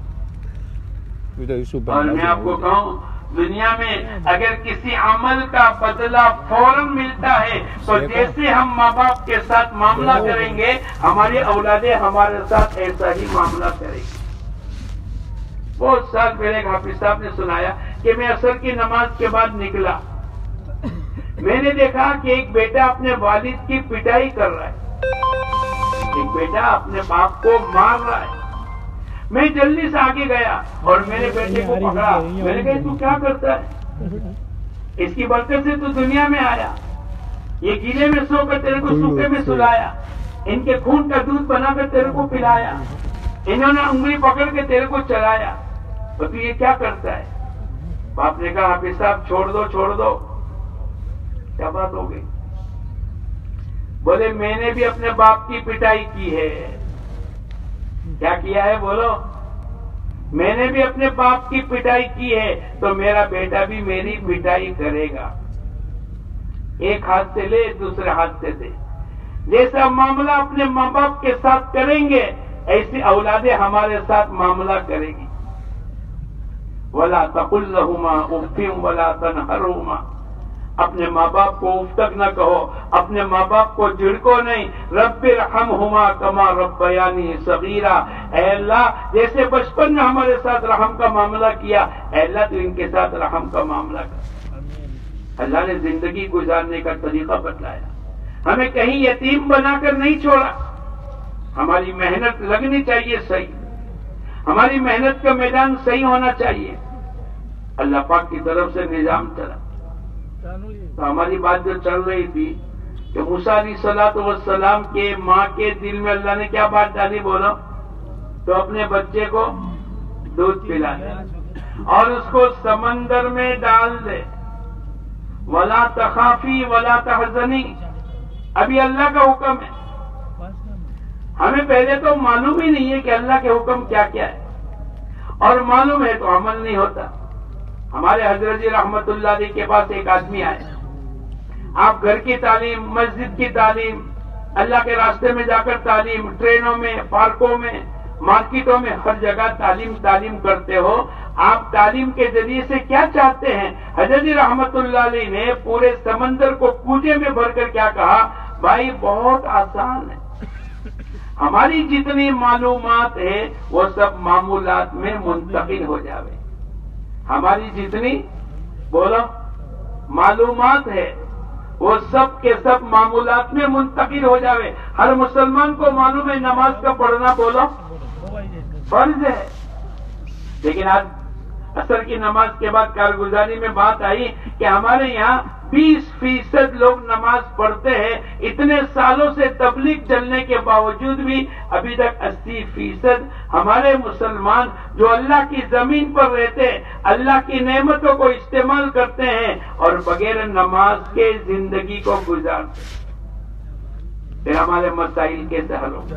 اور میں آپ کو کہوں دنیا میں اگر کسی عمل کا بدلہ فوراً ملتا ہے تو جیسے ہم ماں باپ کے ساتھ معاملہ کریں گے ہماری اولادیں ہمارے ساتھ ایسا ہی معاملہ کریں گی۔ بہت سال پہلے ایک حافظ صاحب نے سنایا کہ میں عصر کی نماز کے بعد نکلا، میں نے دیکھا کہ ایک بیٹا اپنے والد کی پٹائی کر رہا ہے، ایک بیٹا اپنے باپ کو مار رہا ہے۔ میں جلدی سے آگے گیا اور میرے بیٹے کو پکڑا. میں نے کہا تو کیا کرتا ہے؟ اس کی برکت سے تو دنیا میں آیا. یہ گیلے میں سو کر تیرے کو سوکھے میں سلایا. ان کے خون کا دودھ بنا کر تیرے کو پلایا. انہوں نے انگلی پکڑ کے تیرے کو چلایا. تو تو یہ کیا کرتا ہے؟ باپ نے کہا حافظ صاحب چھوڑ دو چھوڑ دو. کیا بات ہو گئی؟ بولے میں نے بھی اپنے باپ کی پٹائی کی ہے. کیا کیا ہے بولو؟ میں نے بھی اپنے باپ کی پٹائی کی ہے تو میرا بیٹا بھی میری پٹائی کرے گا. ایک ہاتھ سے لے دوسرے ہاتھ سے دے. جیسا معاملہ اپنے ماں باپ کے ساتھ کریں گے ایسی اولادیں ہمارے ساتھ معاملہ کرے گی. وَلَا تَقُلْ لَهُمَا اُفٍّ وَلَا تَنْهَرْهُمَا. اپنے ماں باپ کو اف تک نہ کہو، اپنے ماں باپ کو جھڑکو نہیں. رب ارحمہما کما ربیانی صغیرا. اے اللہ جیسے بچپن میں ہمارے ساتھ رحم کا معاملہ کیا، اے اللہ تو ان کے ساتھ رحم کا معاملہ کر. اللہ نے زندگی گزارنے کا طریقہ بتلایا. ہمیں کہیں یتیم بنا کر نہیں چھوڑا. ہماری محنت لگنی چاہیے صحیح. ہماری محنت کا میدان صحیح ہونا چاہیے. اللہ پاک کی طرف سے نظام چلا. تو ہماری بات جو چل رہی تھی کہ موسیٰ علیہ الصلوۃ والسلام کے ماں کے دل میں اللہ نے کیا بات ڈالی بولو؟ تو اپنے بچے کو دودھ پلا دے اور اس کو سمندر میں ڈال دے. ولا تخافی ولا تحزنی. ابھی اللہ کا حکم ہے. ہمیں پہلے تو معلوم ہی نہیں ہے کہ اللہ کے حکم کیا کیا ہے، اور معلوم ہے تو عمل نہیں ہوتا. ہمارے حضرت جی رحمت اللہ علیہ کے پاس ایک آدمی آئے. آپ گھر کی تعلیم، مسجد کی تعلیم، اللہ کے راستے میں جا کر تعلیم، ٹرینوں میں، پارکوں میں، مارکیٹوں میں، ہر جگہ تعلیم تعلیم کرتے ہو. آپ تعلیم کے ذریعے سے کیا چاہتے ہیں؟ حضرت جی رحمت اللہ علیہ نے پورے سمندر کو کوزے میں بھر کر کیا کہا؟ بھائی بہت آسان ہے. ہماری جتنی معلومات ہے وہ سب معمولات میں منتقل ہو جاوے. ہماری جتنی بولو معلومات ہے وہ سب کے سب معمولات میں منتقل ہو جاوے. ہر مسلمان کو معلوم ہے نماز کا پڑھنا بولو فرض ہے. لیکن آج عصر کی نماز کے بعد کارگزاری میں بات آئی کہ ہمارے یہاں بیس فیصد لوگ نماز پڑھتے ہیں. اتنے سالوں سے تبلیغ چلنے کے باوجود بھی ابھی تک اسی فیصد ہمارے مسلمان جو اللہ کی زمین پر رہتے، اللہ کی نعمتوں کو استعمال کرتے ہیں اور بغیر نماز کے زندگی کو گزارتے ہیں. پھر ہمارے مسائل کیسے حل ہوں؟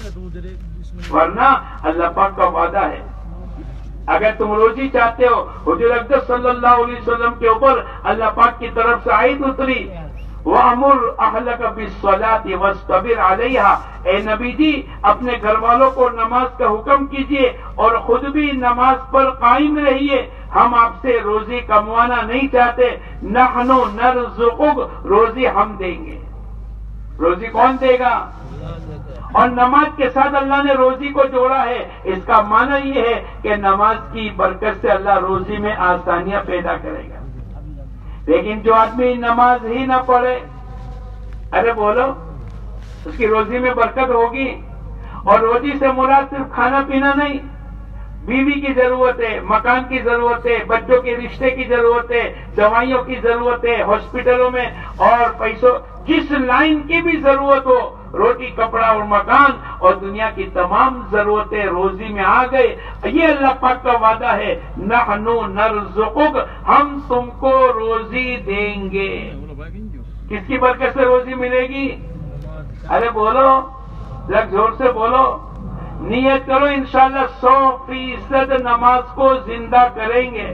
ورنہ اللہ پاک کا وعدہ ہے اگر تم روزی چاہتے ہو، حضور اقدس صلی اللہ علیہ وسلم کے اوپر اللہ پاک کی طرف سے آیت اتری، وَأَمُرْ أَهْلَكَ بِالصَّلَاةِ وَاسْتَبِرْ عَلَيْهَا. اے نبی جی اپنے گھر والوں کو نماز کا حکم کیجئے اور خود بھی نماز پر قائم رہیے. ہم آپ سے روزی کموانا نہیں چاہتے. نحن نرزقک، روزی ہم دیں گے. روزی کون دے گا؟ اور نماز کے ساتھ اللہ نے روزی کو جوڑا ہے. اس کا معنی یہ ہے کہ نماز کی برکت سے اللہ روزی میں آسانیاں پیدا کرے گا. لیکن جو آدمی نماز ہی نہ پڑھے، ارے بولو اس کی روزی میں برکت ہوگی؟ اور روزی سے مراد صرف کھانا پینا نہیں، بیوی کی ضرورت ہے، مکان کی ضرورت ہے، بچوں کے رشتے کی ضرورت ہے، دوائیوں کی ضرورت ہے، ہاسپٹلوں میں اور پیسوں جس لائن کی بھی ضرورت ہو، روٹی کپڑا اور مکان اور دنیا کی تمام ضرورتیں روزی میں آ گئے. یہ اللہ پاک کا وعدہ ہے، نحن نرزقک، ہم تم کو روزی دیں گے. کس کی برکت سے روزی ملے گی؟ ارے بولو لگ زور سے بولو. نیت کرو انشاءاللہ سو فیصد نماز کو زندہ کریں گے.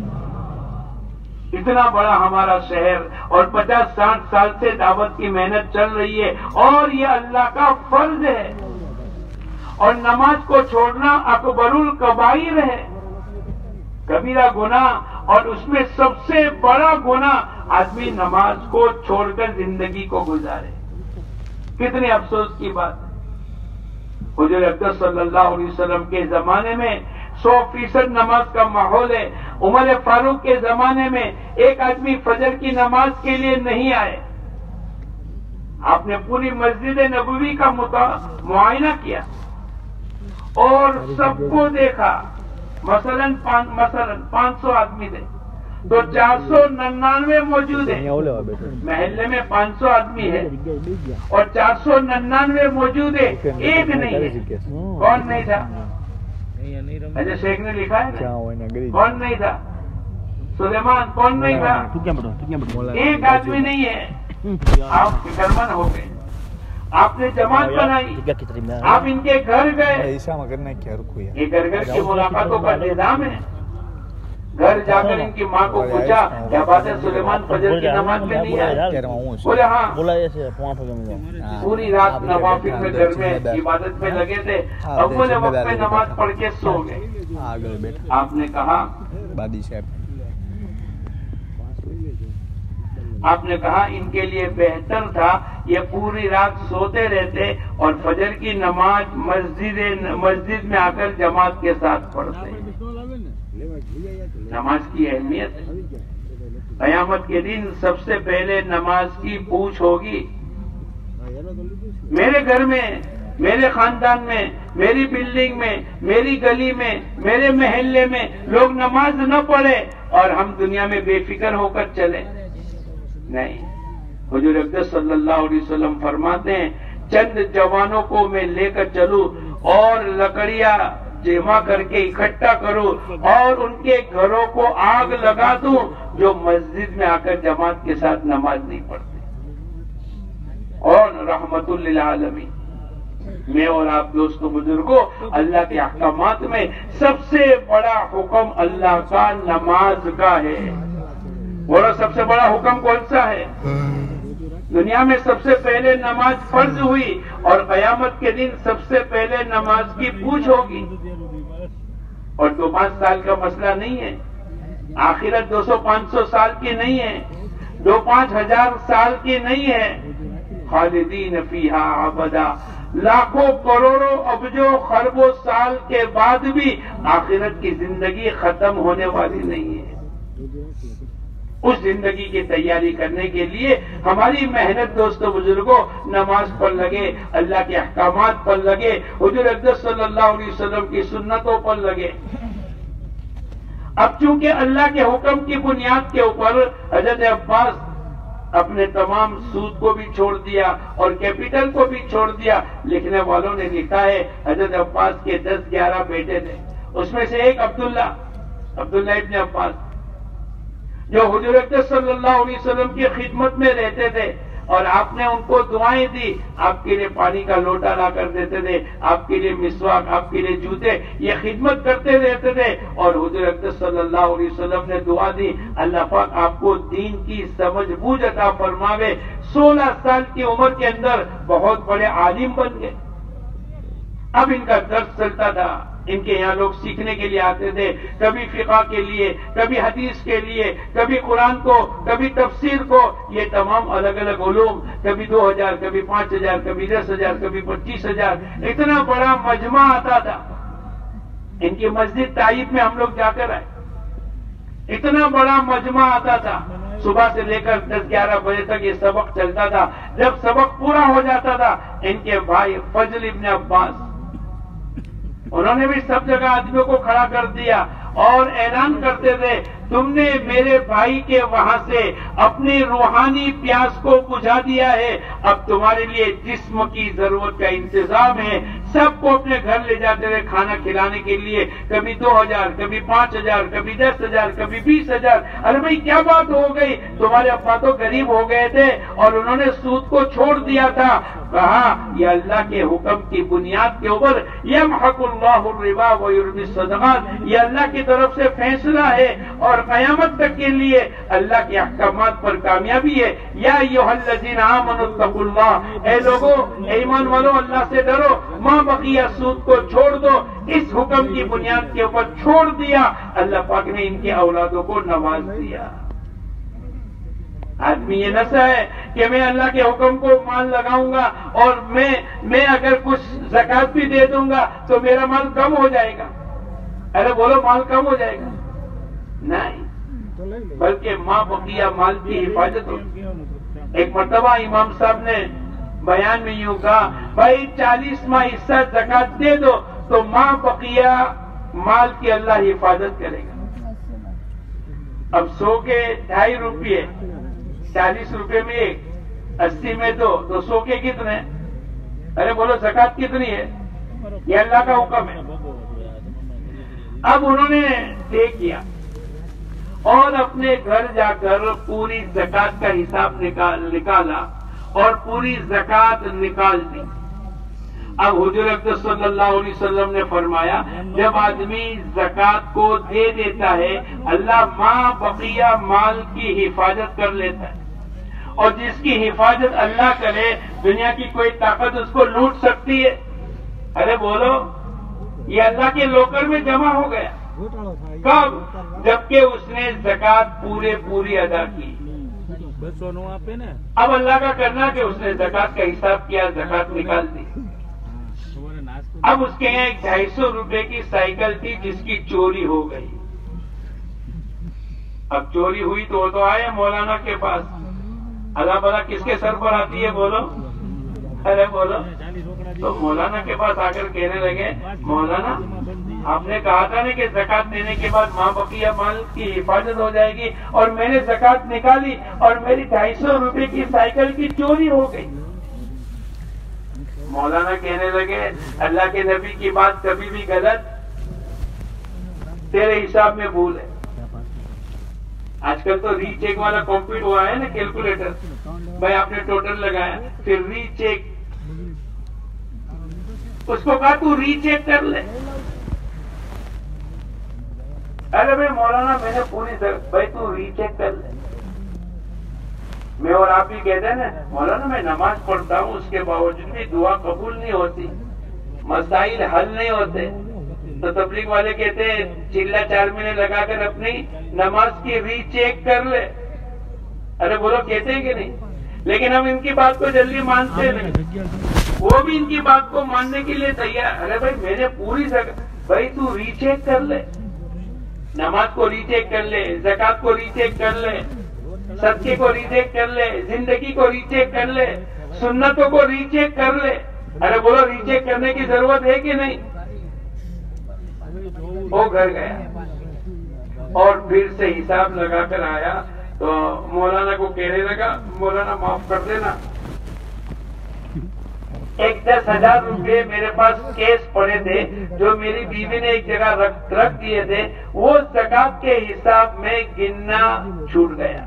اتنا بڑا ہمارا شہر اور پچاس ساٹھ سال سے دعوت کی محنت چل رہی ہے اور یہ اللہ کا فرض ہے. اور نماز کو چھوڑنا اکبر الکبائر ہے، کبیرہ گناہ. اور اس میں سب سے بڑا گناہ آدمی نماز کو چھوڑ کر زندگی کو گزارے. کتنے افسوس کی بات ہے. حضور اقدس صلی اللہ علیہ وسلم کے زمانے میں سو فیصد نماز کا ماحول ہے. عمر فاروق کے زمانے میں ایک آدمی فجر کی نماز کے لیے نہیں آئے. آپ نے پوری مسجد نبوی کا معائنہ کیا. اور سب کو دیکھا، مثلاً مثلاً پانچ سو آدمی تھے تو چار سو ننانوے موجود ہیں، محلے میں پانچ سو آدمی ہے اور چار سو ننانوے موجود ہے، ایک نہیں ہے۔ کون نہیں تھا؟ اجے شیخ نے لکھا ہے نا، کون نہیں تھا؟ سلیمان کون نہیں تھا؟ ایک آدمی نہیں ہے۔ آپ فکرمند ہو گئے، آپ نے جماعت بنائی، آپ ان کے گھر گئے، یہ گھر گھر کی ملاقاتوں کا نظام ہے۔ گھر جا کر ان کی ماں کو پوچھا کیا بات ہے سلیمان فجر کی نماز میں نہیں آئے؟ بولے ہاں، پوری رات نوافل میں گھر میں عبادت میں لگے تھے، اول وقت میں نماز پڑھ کے سو گئے۔ آپ نے کہا آپ نے کہا ان کے لیے بہتر تھا یہ پوری رات سوتے رہتے اور فجر کی نماز مسجد مسجد میں آ کر جماعت کے ساتھ پڑھتے۔ نماز کی اہمیت ہے۔ قیامت کے دن سب سے پہلے نماز کی پوچھ ہوگی۔ میرے گھر میں، میرے خاندان میں، میری بلڈنگ میں، میری گلی میں، میرے محلے میں لوگ نماز نہ پڑھے اور ہم دنیا میں بے فکر ہو کر چلے، نہیں۔ حضور اقدس صلی اللہ علیہ وسلم فرماتے ہیں چند جوانوں کو میں لے کر چلوں اور لکڑیاں جمع کر کے اکٹھا کروں اور ان کے گھروں کو آگ لگا دوں جو مسجد میں آ کر جماعت کے ساتھ نماز نہیں پڑھتے۔ اور رحمت للعالمین، میں اور آپ دوستوں بزرگوں، اللہ کے احکامات میں سب سے بڑا حکم اللہ کا نماز کا ہے۔ بولو سب سے بڑا حکم کون سا ہے؟ دنیا میں سب سے پہلے نماز فرض ہوئی اور قیامت کے دن سب سے پہلے نماز کی پوچھ ہوگی۔ اور دو پانچ سال کا مسئلہ نہیں ہے، آخرت دو سو پانچ سو سال کی نہیں ہے، دو پانچ ہزار سال کی نہیں ہے۔ خالدین فیہا ابدا، لاکھوں کروڑوں ابجوں خربوں سال کے بعد بھی آخرت کی زندگی ختم ہونے والی نہیں ہے۔ اس زندگی کی تیاری کرنے کے لیے ہماری محنت دوستوں بزرگوں، نماز پر لگے، اللہ کے احکامات پر لگے، حضور اقدس صلی اللہ علیہ وسلم کی سنتوں پر لگے۔ اب چونکہ اللہ کے حکم کی بنیاد کے اوپر حضرت عباس اپنے تمام سود کو بھی چھوڑ دیا اور کیپٹل کو بھی چھوڑ دیا۔ لکھنے والوں نے لکھا ہے حضرت عباس کے دس گیارہ بیٹے تھے، اس میں سے ایک عبداللہ عبداللہ ابن عباس جو حضور اقدس صلی اللہ علیہ وسلم کی خدمت میں رہتے تھے اور آپ نے ان کو دعائیں دی، آپ کے لیے پانی کا لوٹا لا کر دیتے تھے، آپ کے لیے مسواک، آپ کے لیے جوتے، یہ خدمت کرتے رہتے تھے اور حضور اقدس صلی اللہ علیہ وسلم نے دعا دی اللہ پاک آپ کو دین کی سمجھ بوجھ عطا فرماوے۔ سولہ سال کی عمر کے اندر بہت بڑے عالم بن گئے۔ اب ان کا درس چلتا تھا، ان کے یہاں لوگ سیکھنے کے لیے آتے تھے، کبھی فقہ کے لیے، کبھی حدیث کے لیے، کبھی قرآن کو، کبھی تفسیر کو، یہ تمام الگ الگ علوم، کبھی دو ہزار کبھی پانچ ہزار کبھی دس ہزار کبھی پچیس ہزار اتنا بڑا مجمع آتا تھا۔ ان کی مسجد طائف میں ہم لوگ جا کر آئے، اتنا بڑا مجمع آتا تھا، صبح سے لے کر دس گیارہ بجے تک یہ سبق چلتا تھا۔ جب سبق پورا ہو جاتا تھا ان کے بھائی فضل ابن عباس انہوں نے بھی سب جگہ آدمیوں کو کھڑا کر دیا اور اعلان کرتے تھے تم نے میرے بھائی کے وہاں سے اپنی روحانی پیاس کو بجھا دیا ہے، اب تمہارے لیے جسم کی ضرورت کا انتظام ہے۔ سب کو اپنے گھر لے جاتے تھے کھانا کھلانے کے لیے، کبھی دو ہزار کبھی پانچ ہزار کبھی دس ہزار کبھی بیس ہزار ارے بھائی کیا بات ہو گئی، تمہارے ابا تو غریب ہو گئے تھے اور انہوں نے سود کو چھوڑ دیا تھا۔ کہا یہ اللہ کے حکم کی بنیاد کے اوپر یمحق اللہ الربا ویربی الصدقات، یہ اللہ کی طرف سے فیصلہ ہے اور قیامت تک کے لیے اللہ کے احکامات پر کامیابی ہے۔ یا ایھا الذین آمنوا اتقوا اللہ، اے لوگو اے ایمان والو اللہ سے ڈرو، ما بقیہ سود کو چھوڑ دو۔ اس حکم کی بنیاد کے اوپر چھوڑ دیا، اللہ پاک نے ان کے اولادوں کو نواز دیا۔ آدمی یہ نہ ہے کہ میں اللہ کے حکم کو مال لگاؤں گا اور میں میں اگر کچھ زکات بھی دے دوں گا تو میرا مال کم ہو جائے گا۔ ارے بولو مال کم ہو جائے گا؟ نہیں، بلکہ ماں بقیہ مال کی حفاظت ہوگی۔ ایک مرتبہ امام صاحب نے بیان میں یوں کہا بھائی چالیس ماہ حصہ زکات دے دو تو ماں بقیہ مال کی اللہ حفاظت کرے گا. اب سو کے ڈھائی روپے، چالیس روپے میں ایک، اسی میں دو، تو سو کے کتنے؟ ارے بولو زکات کتنی ہے؟ یہ اللہ کا حکم ہے. اب انہوں نے طے کیا اور اپنے گھر جا کر پوری زکات کا حساب نکال نکالا اور پوری زکات نکال دی. اب حضور اکرم صلی اللہ علیہ وسلم نے فرمایا جب آدمی زکات کو دے دیتا ہے اللہ ماں بقیہ مال کی حفاظت کر لیتا ہے، اور جس کی حفاظت اللہ کرے دنیا کی کوئی طاقت اس کو لوٹ سکتی ہے؟ ارے بولو، یہ اللہ کے لوکر میں جمع ہو گیا. کب؟ جبکہ اس نے زکات پورے پوری ادا کی. اب اللہ کا کرنا کہ اس نے زکات کا حساب کیا، زکات نکال دی. اب اس کے یہاں ایک ڈھائی سو روپے کی سائیکل تھی جس کی چوری ہو گئی. اب چوری ہوئی تو وہ تو آئے مولانا کے پاس. اللہ بلا کس کے سر پر آتی ہے بولو؟ ارے بولو. تو مولانا کے پاس آ کر کہنے لگے مولانا آپ نے کہا تھا نا کہ زکات دینے کے بعد ماں بقیہ مال کی حفاظت ہو جائے گی، اور میں نے زکات نکالی اور میری ڈھائی سو روپے کی سائیکل کی چوری ہو گئی. مولانا کہنے لگے اللہ کے نبی کی بات کبھی بھی غلط، تیرے حساب میں بھول ہے. آج کل تو ری چیک والا کمپیوٹر ہوا ہے نا، کیلکولیٹر. بھائی آپ نے ٹوٹل لگایا پھر ری چیک، اس کو کہا تو ری چیک کر لے. ارے بھائی مولانا میں نے پوری سر بھائی تو ری چیک کر لے. میں اور آپ بھی کہتے ہیں نا مولانا میں نماز پڑھتا ہوں اس کے باوجود بھی دعا قبول نہیں ہوتی، مسائل حل نہیں ہوتے. تو تبلیغ والے کہتے ہیں چلا چار مہینے لگا کر اپنی نماز کی ری چیک کر لے. ارے بولو کہتے ہیں کہ نہیں؟ لیکن ہم ان کی بات کو جلدی مانتے نہیں، وہ بھی ان کی بات کو ماننے کے لیے تیار. ارے بھائی میں نے پوری بھائی تو ری چیک کر لے، نماز کو ری چیک کر لے، زکات کو ری چیک کر لے، صدقے کو ری چیک کر لے، زندگی کو ری چیک کر لے، سنتوں کو ری چیک کر لے. ارے بولو ری چیک کرنے کی ضرورت ہے کہ نہیں؟ وہ گھر گیا اور پھر سے حساب لگا کر آیا تو مولانا کو کہنے لگا مولانا معاف کر دینا، ایک دس ہزار روپے میرے پاس کیس پڑے تھے جو میری بیوی نے ایک جگہ رکھ رکھ دیے تھے، وہ زکات کے حساب میں گننا چھوٹ گیا.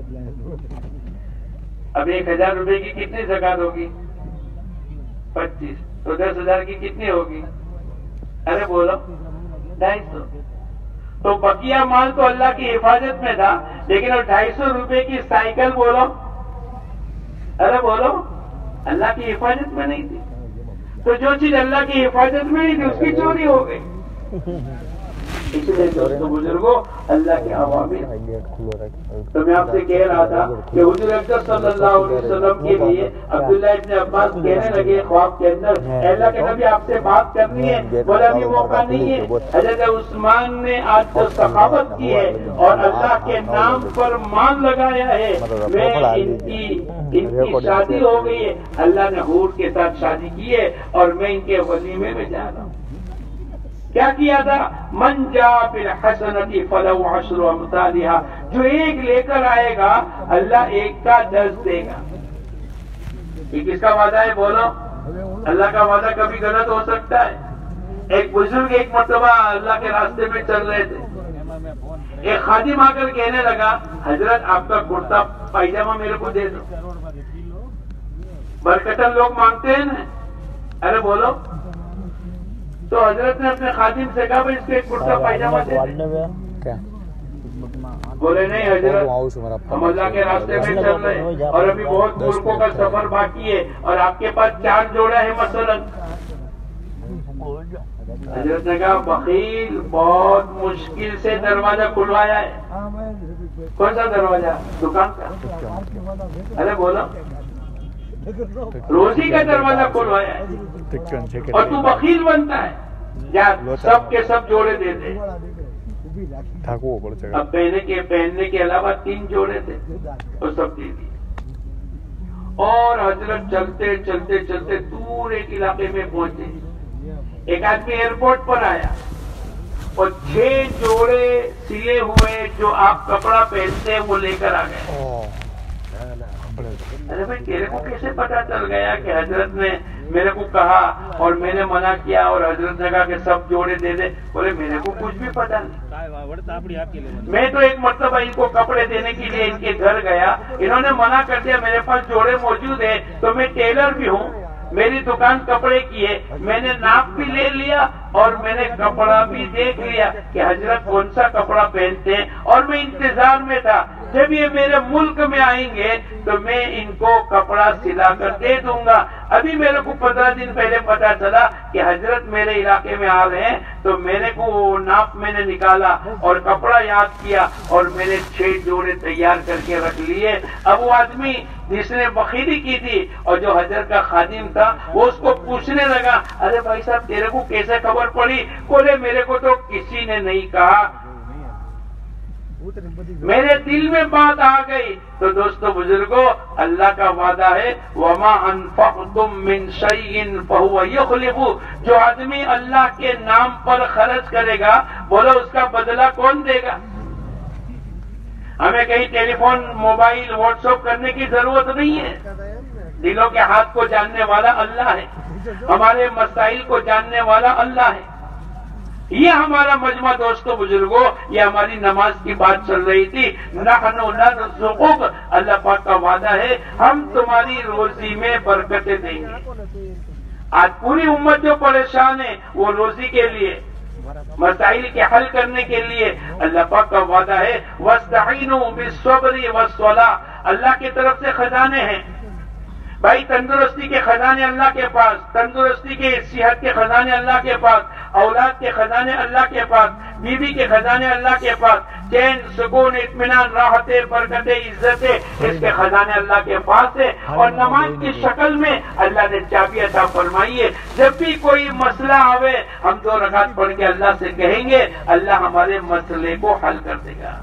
اب ایک ہزار روپے کی کتنی زکات ہوگی؟ پچیس. تو دس ہزار کی کتنی ہوگی؟ ارے بولو ڈھائی سو. تو بقیہ مال تو اللہ کی حفاظت میں تھا، لیکن وہ ڈھائی سو روپے کی سائیکل بولو، ارے بولو اللہ کی حفاظت میں نہیں تھی. تو جو چیز اللہ کی حفاظت میں نہیں تھی اس کی چوری ہو گئی. اس لیے دوستو بزرگوں اللہ کے عوامل. تو میں آپ سے کہہ رہا تھا کہ حضور اکرم صلی اللہ علیہ وسلم کے لیے عبداللہ ابن عباس کہنے لگے خواب کے اندر اے اللہ کے نبی آپ سے بات کرنی ہے. بولے ابھی موقع نہیں ہے. حضرت عثمان نے آج تو سخاوت کی ہے اور اللہ کے نام پر مان لگایا ہے. میں ان کی ان کی شادی ہو گئی ہے، اللہ نے حور کے ساتھ شادی کی ہے اور میں ان کے ولیمے میں جا رہا ہوں. کیا کیا تھا؟ من جاء بالحسنۃ فلہ عشر امثالھا، جو ایک لے کر آئے گا اللہ ایک کا دس دے گا. یہ کس کا وعدہ ہے بولو؟ اللہ کا وعدہ کبھی غلط ہو سکتا ہے؟ ایک بزرگ ایک مرتبہ اللہ کے راستے میں چل رہے تھے، ایک خادم آ کر کہنے لگا حضرت آپ کا کرتا پائجامہ میرے کو دے دو. برکتن لوگ مانگتے ہیں نا. ارے بولو. تو حضرت نے اپنے خادم سے کہا بھائی اس کو ایک کرتا پائجامہ دے دیں. بولے نہیں حضرت ہم اللہ کے راستے میں چل رہے ہیں اور ابھی بہت ملکوں کا سفر باقی ہے اور آپ کے پاس چار جوڑا ہے مثلا. حضرت نے کہا بخیل بہت مشکل سے دروازہ کھلوایا ہے. کون سا دروازہ؟ دکان کا. ارے بولو روزی کا دروازہ کھلوایا ہے اور تو بخیل بنتا ہے. یا سب کے سب جوڑے دے دے. اب پہنے کے پہننے کے علاوہ تین جوڑے تھے اور سب دے دی. اور حضرت چلتے چلتے چلتے دور ایک علاقے میں پہنچے. एक आदमी एयरपोर्ट पर आया और छह जोड़े सिए हुए जो आप कपड़ा पहनते हैं वो लेकर आ गए। अरे भाई तेरे को कैसे पता चल गया कि हजरत ने मेरे को कहा और मैंने मना किया और हजरत ने कहा कि सब जोड़े दे दे? बोले मेरे को कुछ भी पता नहीं। मैं तो एक मरतबा इनको कपड़े देने के लिए इनके घर गया, इन्होंने मना कर दिया मेरे पास जोड़े मौजूद है, तो मैं टेलर भी हूँ, मेरी दुकान कपड़े की है, मैंने नाप भी ले लिया और मैंने कपड़ा भी देख लिया कि हजरत कौन सा कपड़ा पहनते हैं, और मैं इंतजार में था जब ये मेरे मुल्क में आएंगे तो मैं इनको कपड़ा सिला कर दे दूंगा। अभी मेरे को पंद्रह दिन पहले पता चला कि हजरत मेरे इलाके में आ रहे हैं, तो मेरे को वो नाप मैंने निकाला और कपड़ा याद किया और मैंने छह जोड़े तैयार करके रख लिए। अब वो आदमी जिसने बखीरी की थी और जो हजरत का खादिम था वो उसको पूछने लगा, अरे भाई साहब तेरे को कैसे खबर पड़ी? बोले मेरे को तो किसी ने नहीं कहा, मेरे दिल में बात आ गई। तो दोस्तों बुजुर्गों, अल्लाह का वादा है, वमा अनफक़्तुम मिन शैइन फहुव युख़्लिफ़ु। जो आदमी अल्लाह के नाम पर खर्च करेगा, बोलो उसका बदला कौन देगा? हमें कहीं टेलीफोन, मोबाइल, व्हाट्सएप करने की जरूरत नहीं है। दिलों के हाथ को जानने वाला अल्लाह है, हमारे मसाइल को जानने वाला अल्लाह है। ये हमारा मजमा दोस्तों बुजुर्गों, ये हमारी नमाज की बात चल रही थी। नहनु नरज़ुक़ुक, अल्लाह पाक का वादा है हम तुम्हारी रोजी में बरकतें देंगे। आज पूरी उम्मत जो परेशान है वो रोजी के लिए, मसाइल के हल करने के लिए अल्लाह पाक का वादा है, वस्तईनु बिस्सब्रि वस्सलाह। अल्लाह की तरफ से खजाने हैं भाई, तंदुरुस्ती के खजाने अल्लाह के पास, तंदुरुस्ती के सेहत के खजाने अल्लाह के पास, औलाद के खजाने अल्लाह के पास, बीवी के खजाने अल्लाह के पास, चैन, सुकून, इत्मीनान, राहते, बरकते, इज्जते, इसके खजाने अल्लाह के पास है। और नमाज की शक्ल में अल्लाह ने चाबी अता फरमाई है। जब भी कोई मसला आवे हम दो रकात पढ़ के अल्लाह से कहेंगे, अल्लाह हमारे मसले को हल कर देगा।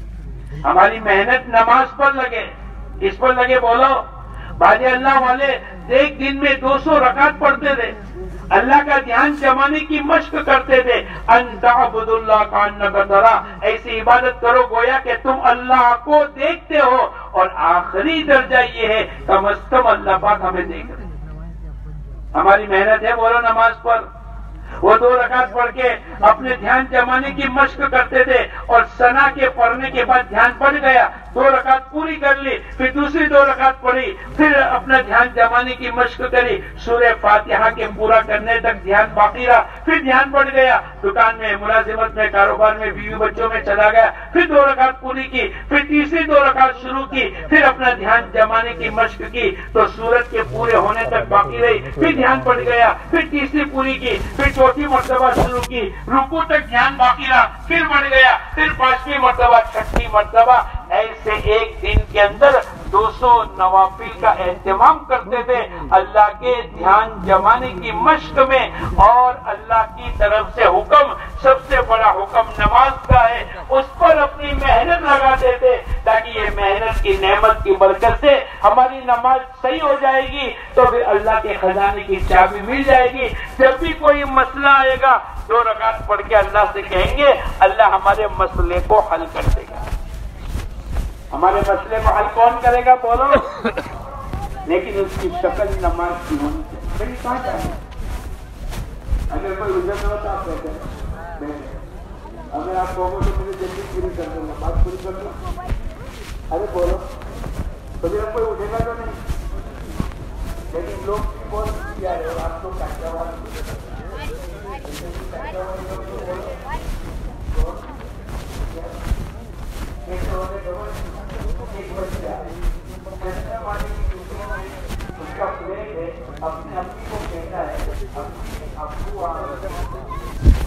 हमारी मेहनत नमाज पर लगे, इस पर लगे। बोलो बाजे अल्लाह वाले एक दिन में दो सौ रकात पढ़ते थे, अल्लाह का ध्यान जमाने की मश्क करते थे। अंतअबुदुल्लाह कान्नका तरा, ऐसी इबादत करो गोया कि तुम अल्लाह को देखते हो। और आखिरी दर्जा ये है कम अज कम अल्लाह पाक हमें देख रहे। हमारी मेहनत है बोलो नमाज पर। वो दो रकात पढ़ के अपने ध्यान जमाने की मश्क करते थे और सना के पढ़ने के बाद ध्यान पड़ गया, दो रकात पूरी कर ली, फिर दूसरी दो रकात पढ़ी, फिर अपना ध्यान जमाने की मश्क करी, सूरह फातिहा के पूरा करने तक ध्यान बाकी रहा, फिर ध्यान बढ़ गया, दुकान में, मुलाजिमत में, कारोबार में, बीवी बच्चों में चला गया, फिर दो रकात पूरी की, फिर तीसरी दो रकात शुरू की, फिर अपना ध्यान जमाने की मश्क की, तो सूरत के पूरे होने तक बाकी रही, फिर ध्यान बढ़ गया, फिर तीसरी पूरी की, फिर चौथी मर्तबा शुरू की, रुकू तक ध्यान बाकी रहा, फिर बढ़ गया, फिर पांचवी मर्तबा, छठी मर्तबा, ऐसे एक दिन के अंदर दो सौ नवाफिल का एहतमाम करते थे अल्लाह के ध्यान जमाने की मश्क में। और अल्लाह की तरफ से हुक्म, सबसे बड़ा हुक्म नमाज का है, उस पर अपनी मेहनत लगाते थे ताकि ये मेहनत की नेमत की बरकत से हमारी नमाज सही हो जाएगी, तो फिर अल्लाह के खजाने की चाबी मिल जाएगी। जब भी कोई मसला आएगा दो रकात पढ़ के अल्लाह से कहेंगे, अल्लाह हमारे मसले को हल कर देगा। हमारे मसले को हल कौन करेगा बोलो? लेकिन उसकी शक्ल नमाज की होनी चाहिए। कहाँ चाहिए? अगर कोई उजर न होता आप कहते हैं, अगर आप कहोगे तो मुझे जल्दी पूरी कर दो, नमाज पूरी कर दो, अरे बोलो तो फिर कोई उठेगा तो नहीं। लेकिन लोग बहुत किया है और आप लोग उसका प्लेट है, अपने अपनी को कहता है अपनी अबू